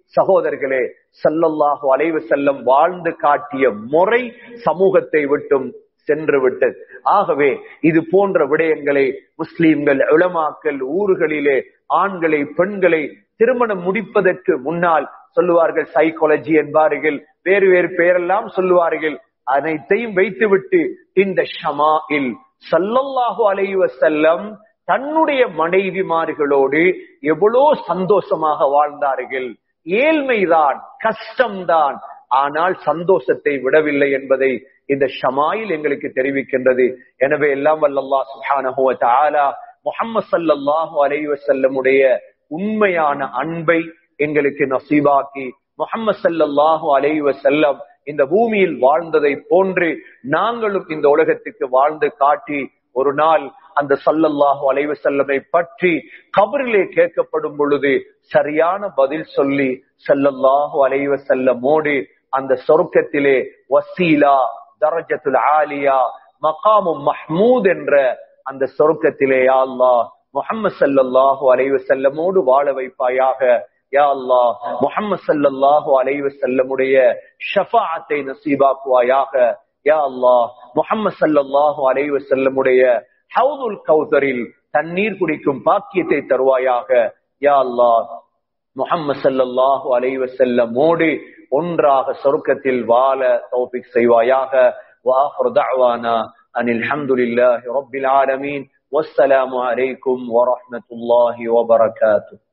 [SPEAKER 1] சகோதரர்களே, ஸல்லல்லாஹு அலைஹி வஸல்லம் வாழ்ந்து காட்டிய முறை சமூகத்தை விட்டும் சென்று விட்டது. ஆகவே இது போன்ற விடயங்களை முஸ்லிம்கள், உலமாக்கள் ஊர்களிலே ஆண்களை பெண்களை திருமணம் முடிப்பதற்கு முன்னால் சொல்லுவார்கள், சைக்காலஜி என்பார்கள், வேறு வேறு பெயரெல்லாம் சொல்லுவார்கள். அனைத்தையும் வைத்துவிட்டு இந்த ஷமாயில் ஸல்லல்லாஹு அலைஹி வஸல்லம் தன்னுடைய மனைவிமார்களோடு எவ்வளோ சந்தோஷமாக வாழ்ந்தார்கள். ஏழ்மைதான், கஷ்டம்தான், ஆனால் சந்தோஷத்தை விடவில்லை என்பதை இந்த ஷமாயில் எங்களுக்கு தெரிவிக்கின்றது. எனவே எல்லாம் வல்ல அல்லாஹ் சுப்ஹானஹு வ தஆலா முஹம்மது ஸல்லல்லாஹு அலைஹி வஸல்லமுடைய உண்மையான அன்பை எங்களுக்கு நசீபாக்கி, முஹம்மது ஸல்லல்லாஹு அலைஹி வஸல்லம் இந்த பூமியில் வாழ்ந்ததை போன்று நாங்களும் இந்த உலகத்துக்கு வாழ்ந்து காட்டி, ஒரு நாள் அந்த ஸல்லல்லாஹு அலைஹி வஸல்லமை பற்றி கபரிலே கேட்கப்படும் பொழுது சரியான பதில் சொல்லி ஸல்லல்லாஹு அலைஹி வஸல்லமோடு அந்த சொர்க்கத்திலே வசீலா, தரஜத்துல் ஆலியா, மகாமும் மஹ்மூத் என்ற அந்த சொர்க்கத்திலே யா அல்லாஹ் முஹம்மது ஸல்லல்லாஹு அலைஹி வஸல்லமோடு வாழ வைப்பாயாக. யா அல்லாஹ் முஹம்மது ஸல்லல்லாஹு அலைஹி வஸல்லமுடைய ஷஃபாஅத்தை நசீபாக்குவாயாக. யா அல்லாஹ் முஹம்மது ஸல்லல்லாஹு அலைஹி வஸல்லமுடைய ஹவுதுல் கௌதரில் தண்ணீர் குடிக்கும் பாக்கியத்தை தருவாயாக. யா அல்லாஹ் முஹம்மது ஸல்லல்லாஹு அலைஹி வஸல்லமோடு ஒன்றாக சொர்க்கத்தில் வாழ தௌஃபீக் செய்வாயாக. وآخر دعوانا أن الحمد لله رب العالمين والسلام عليكم ورحمة الله وبركاته.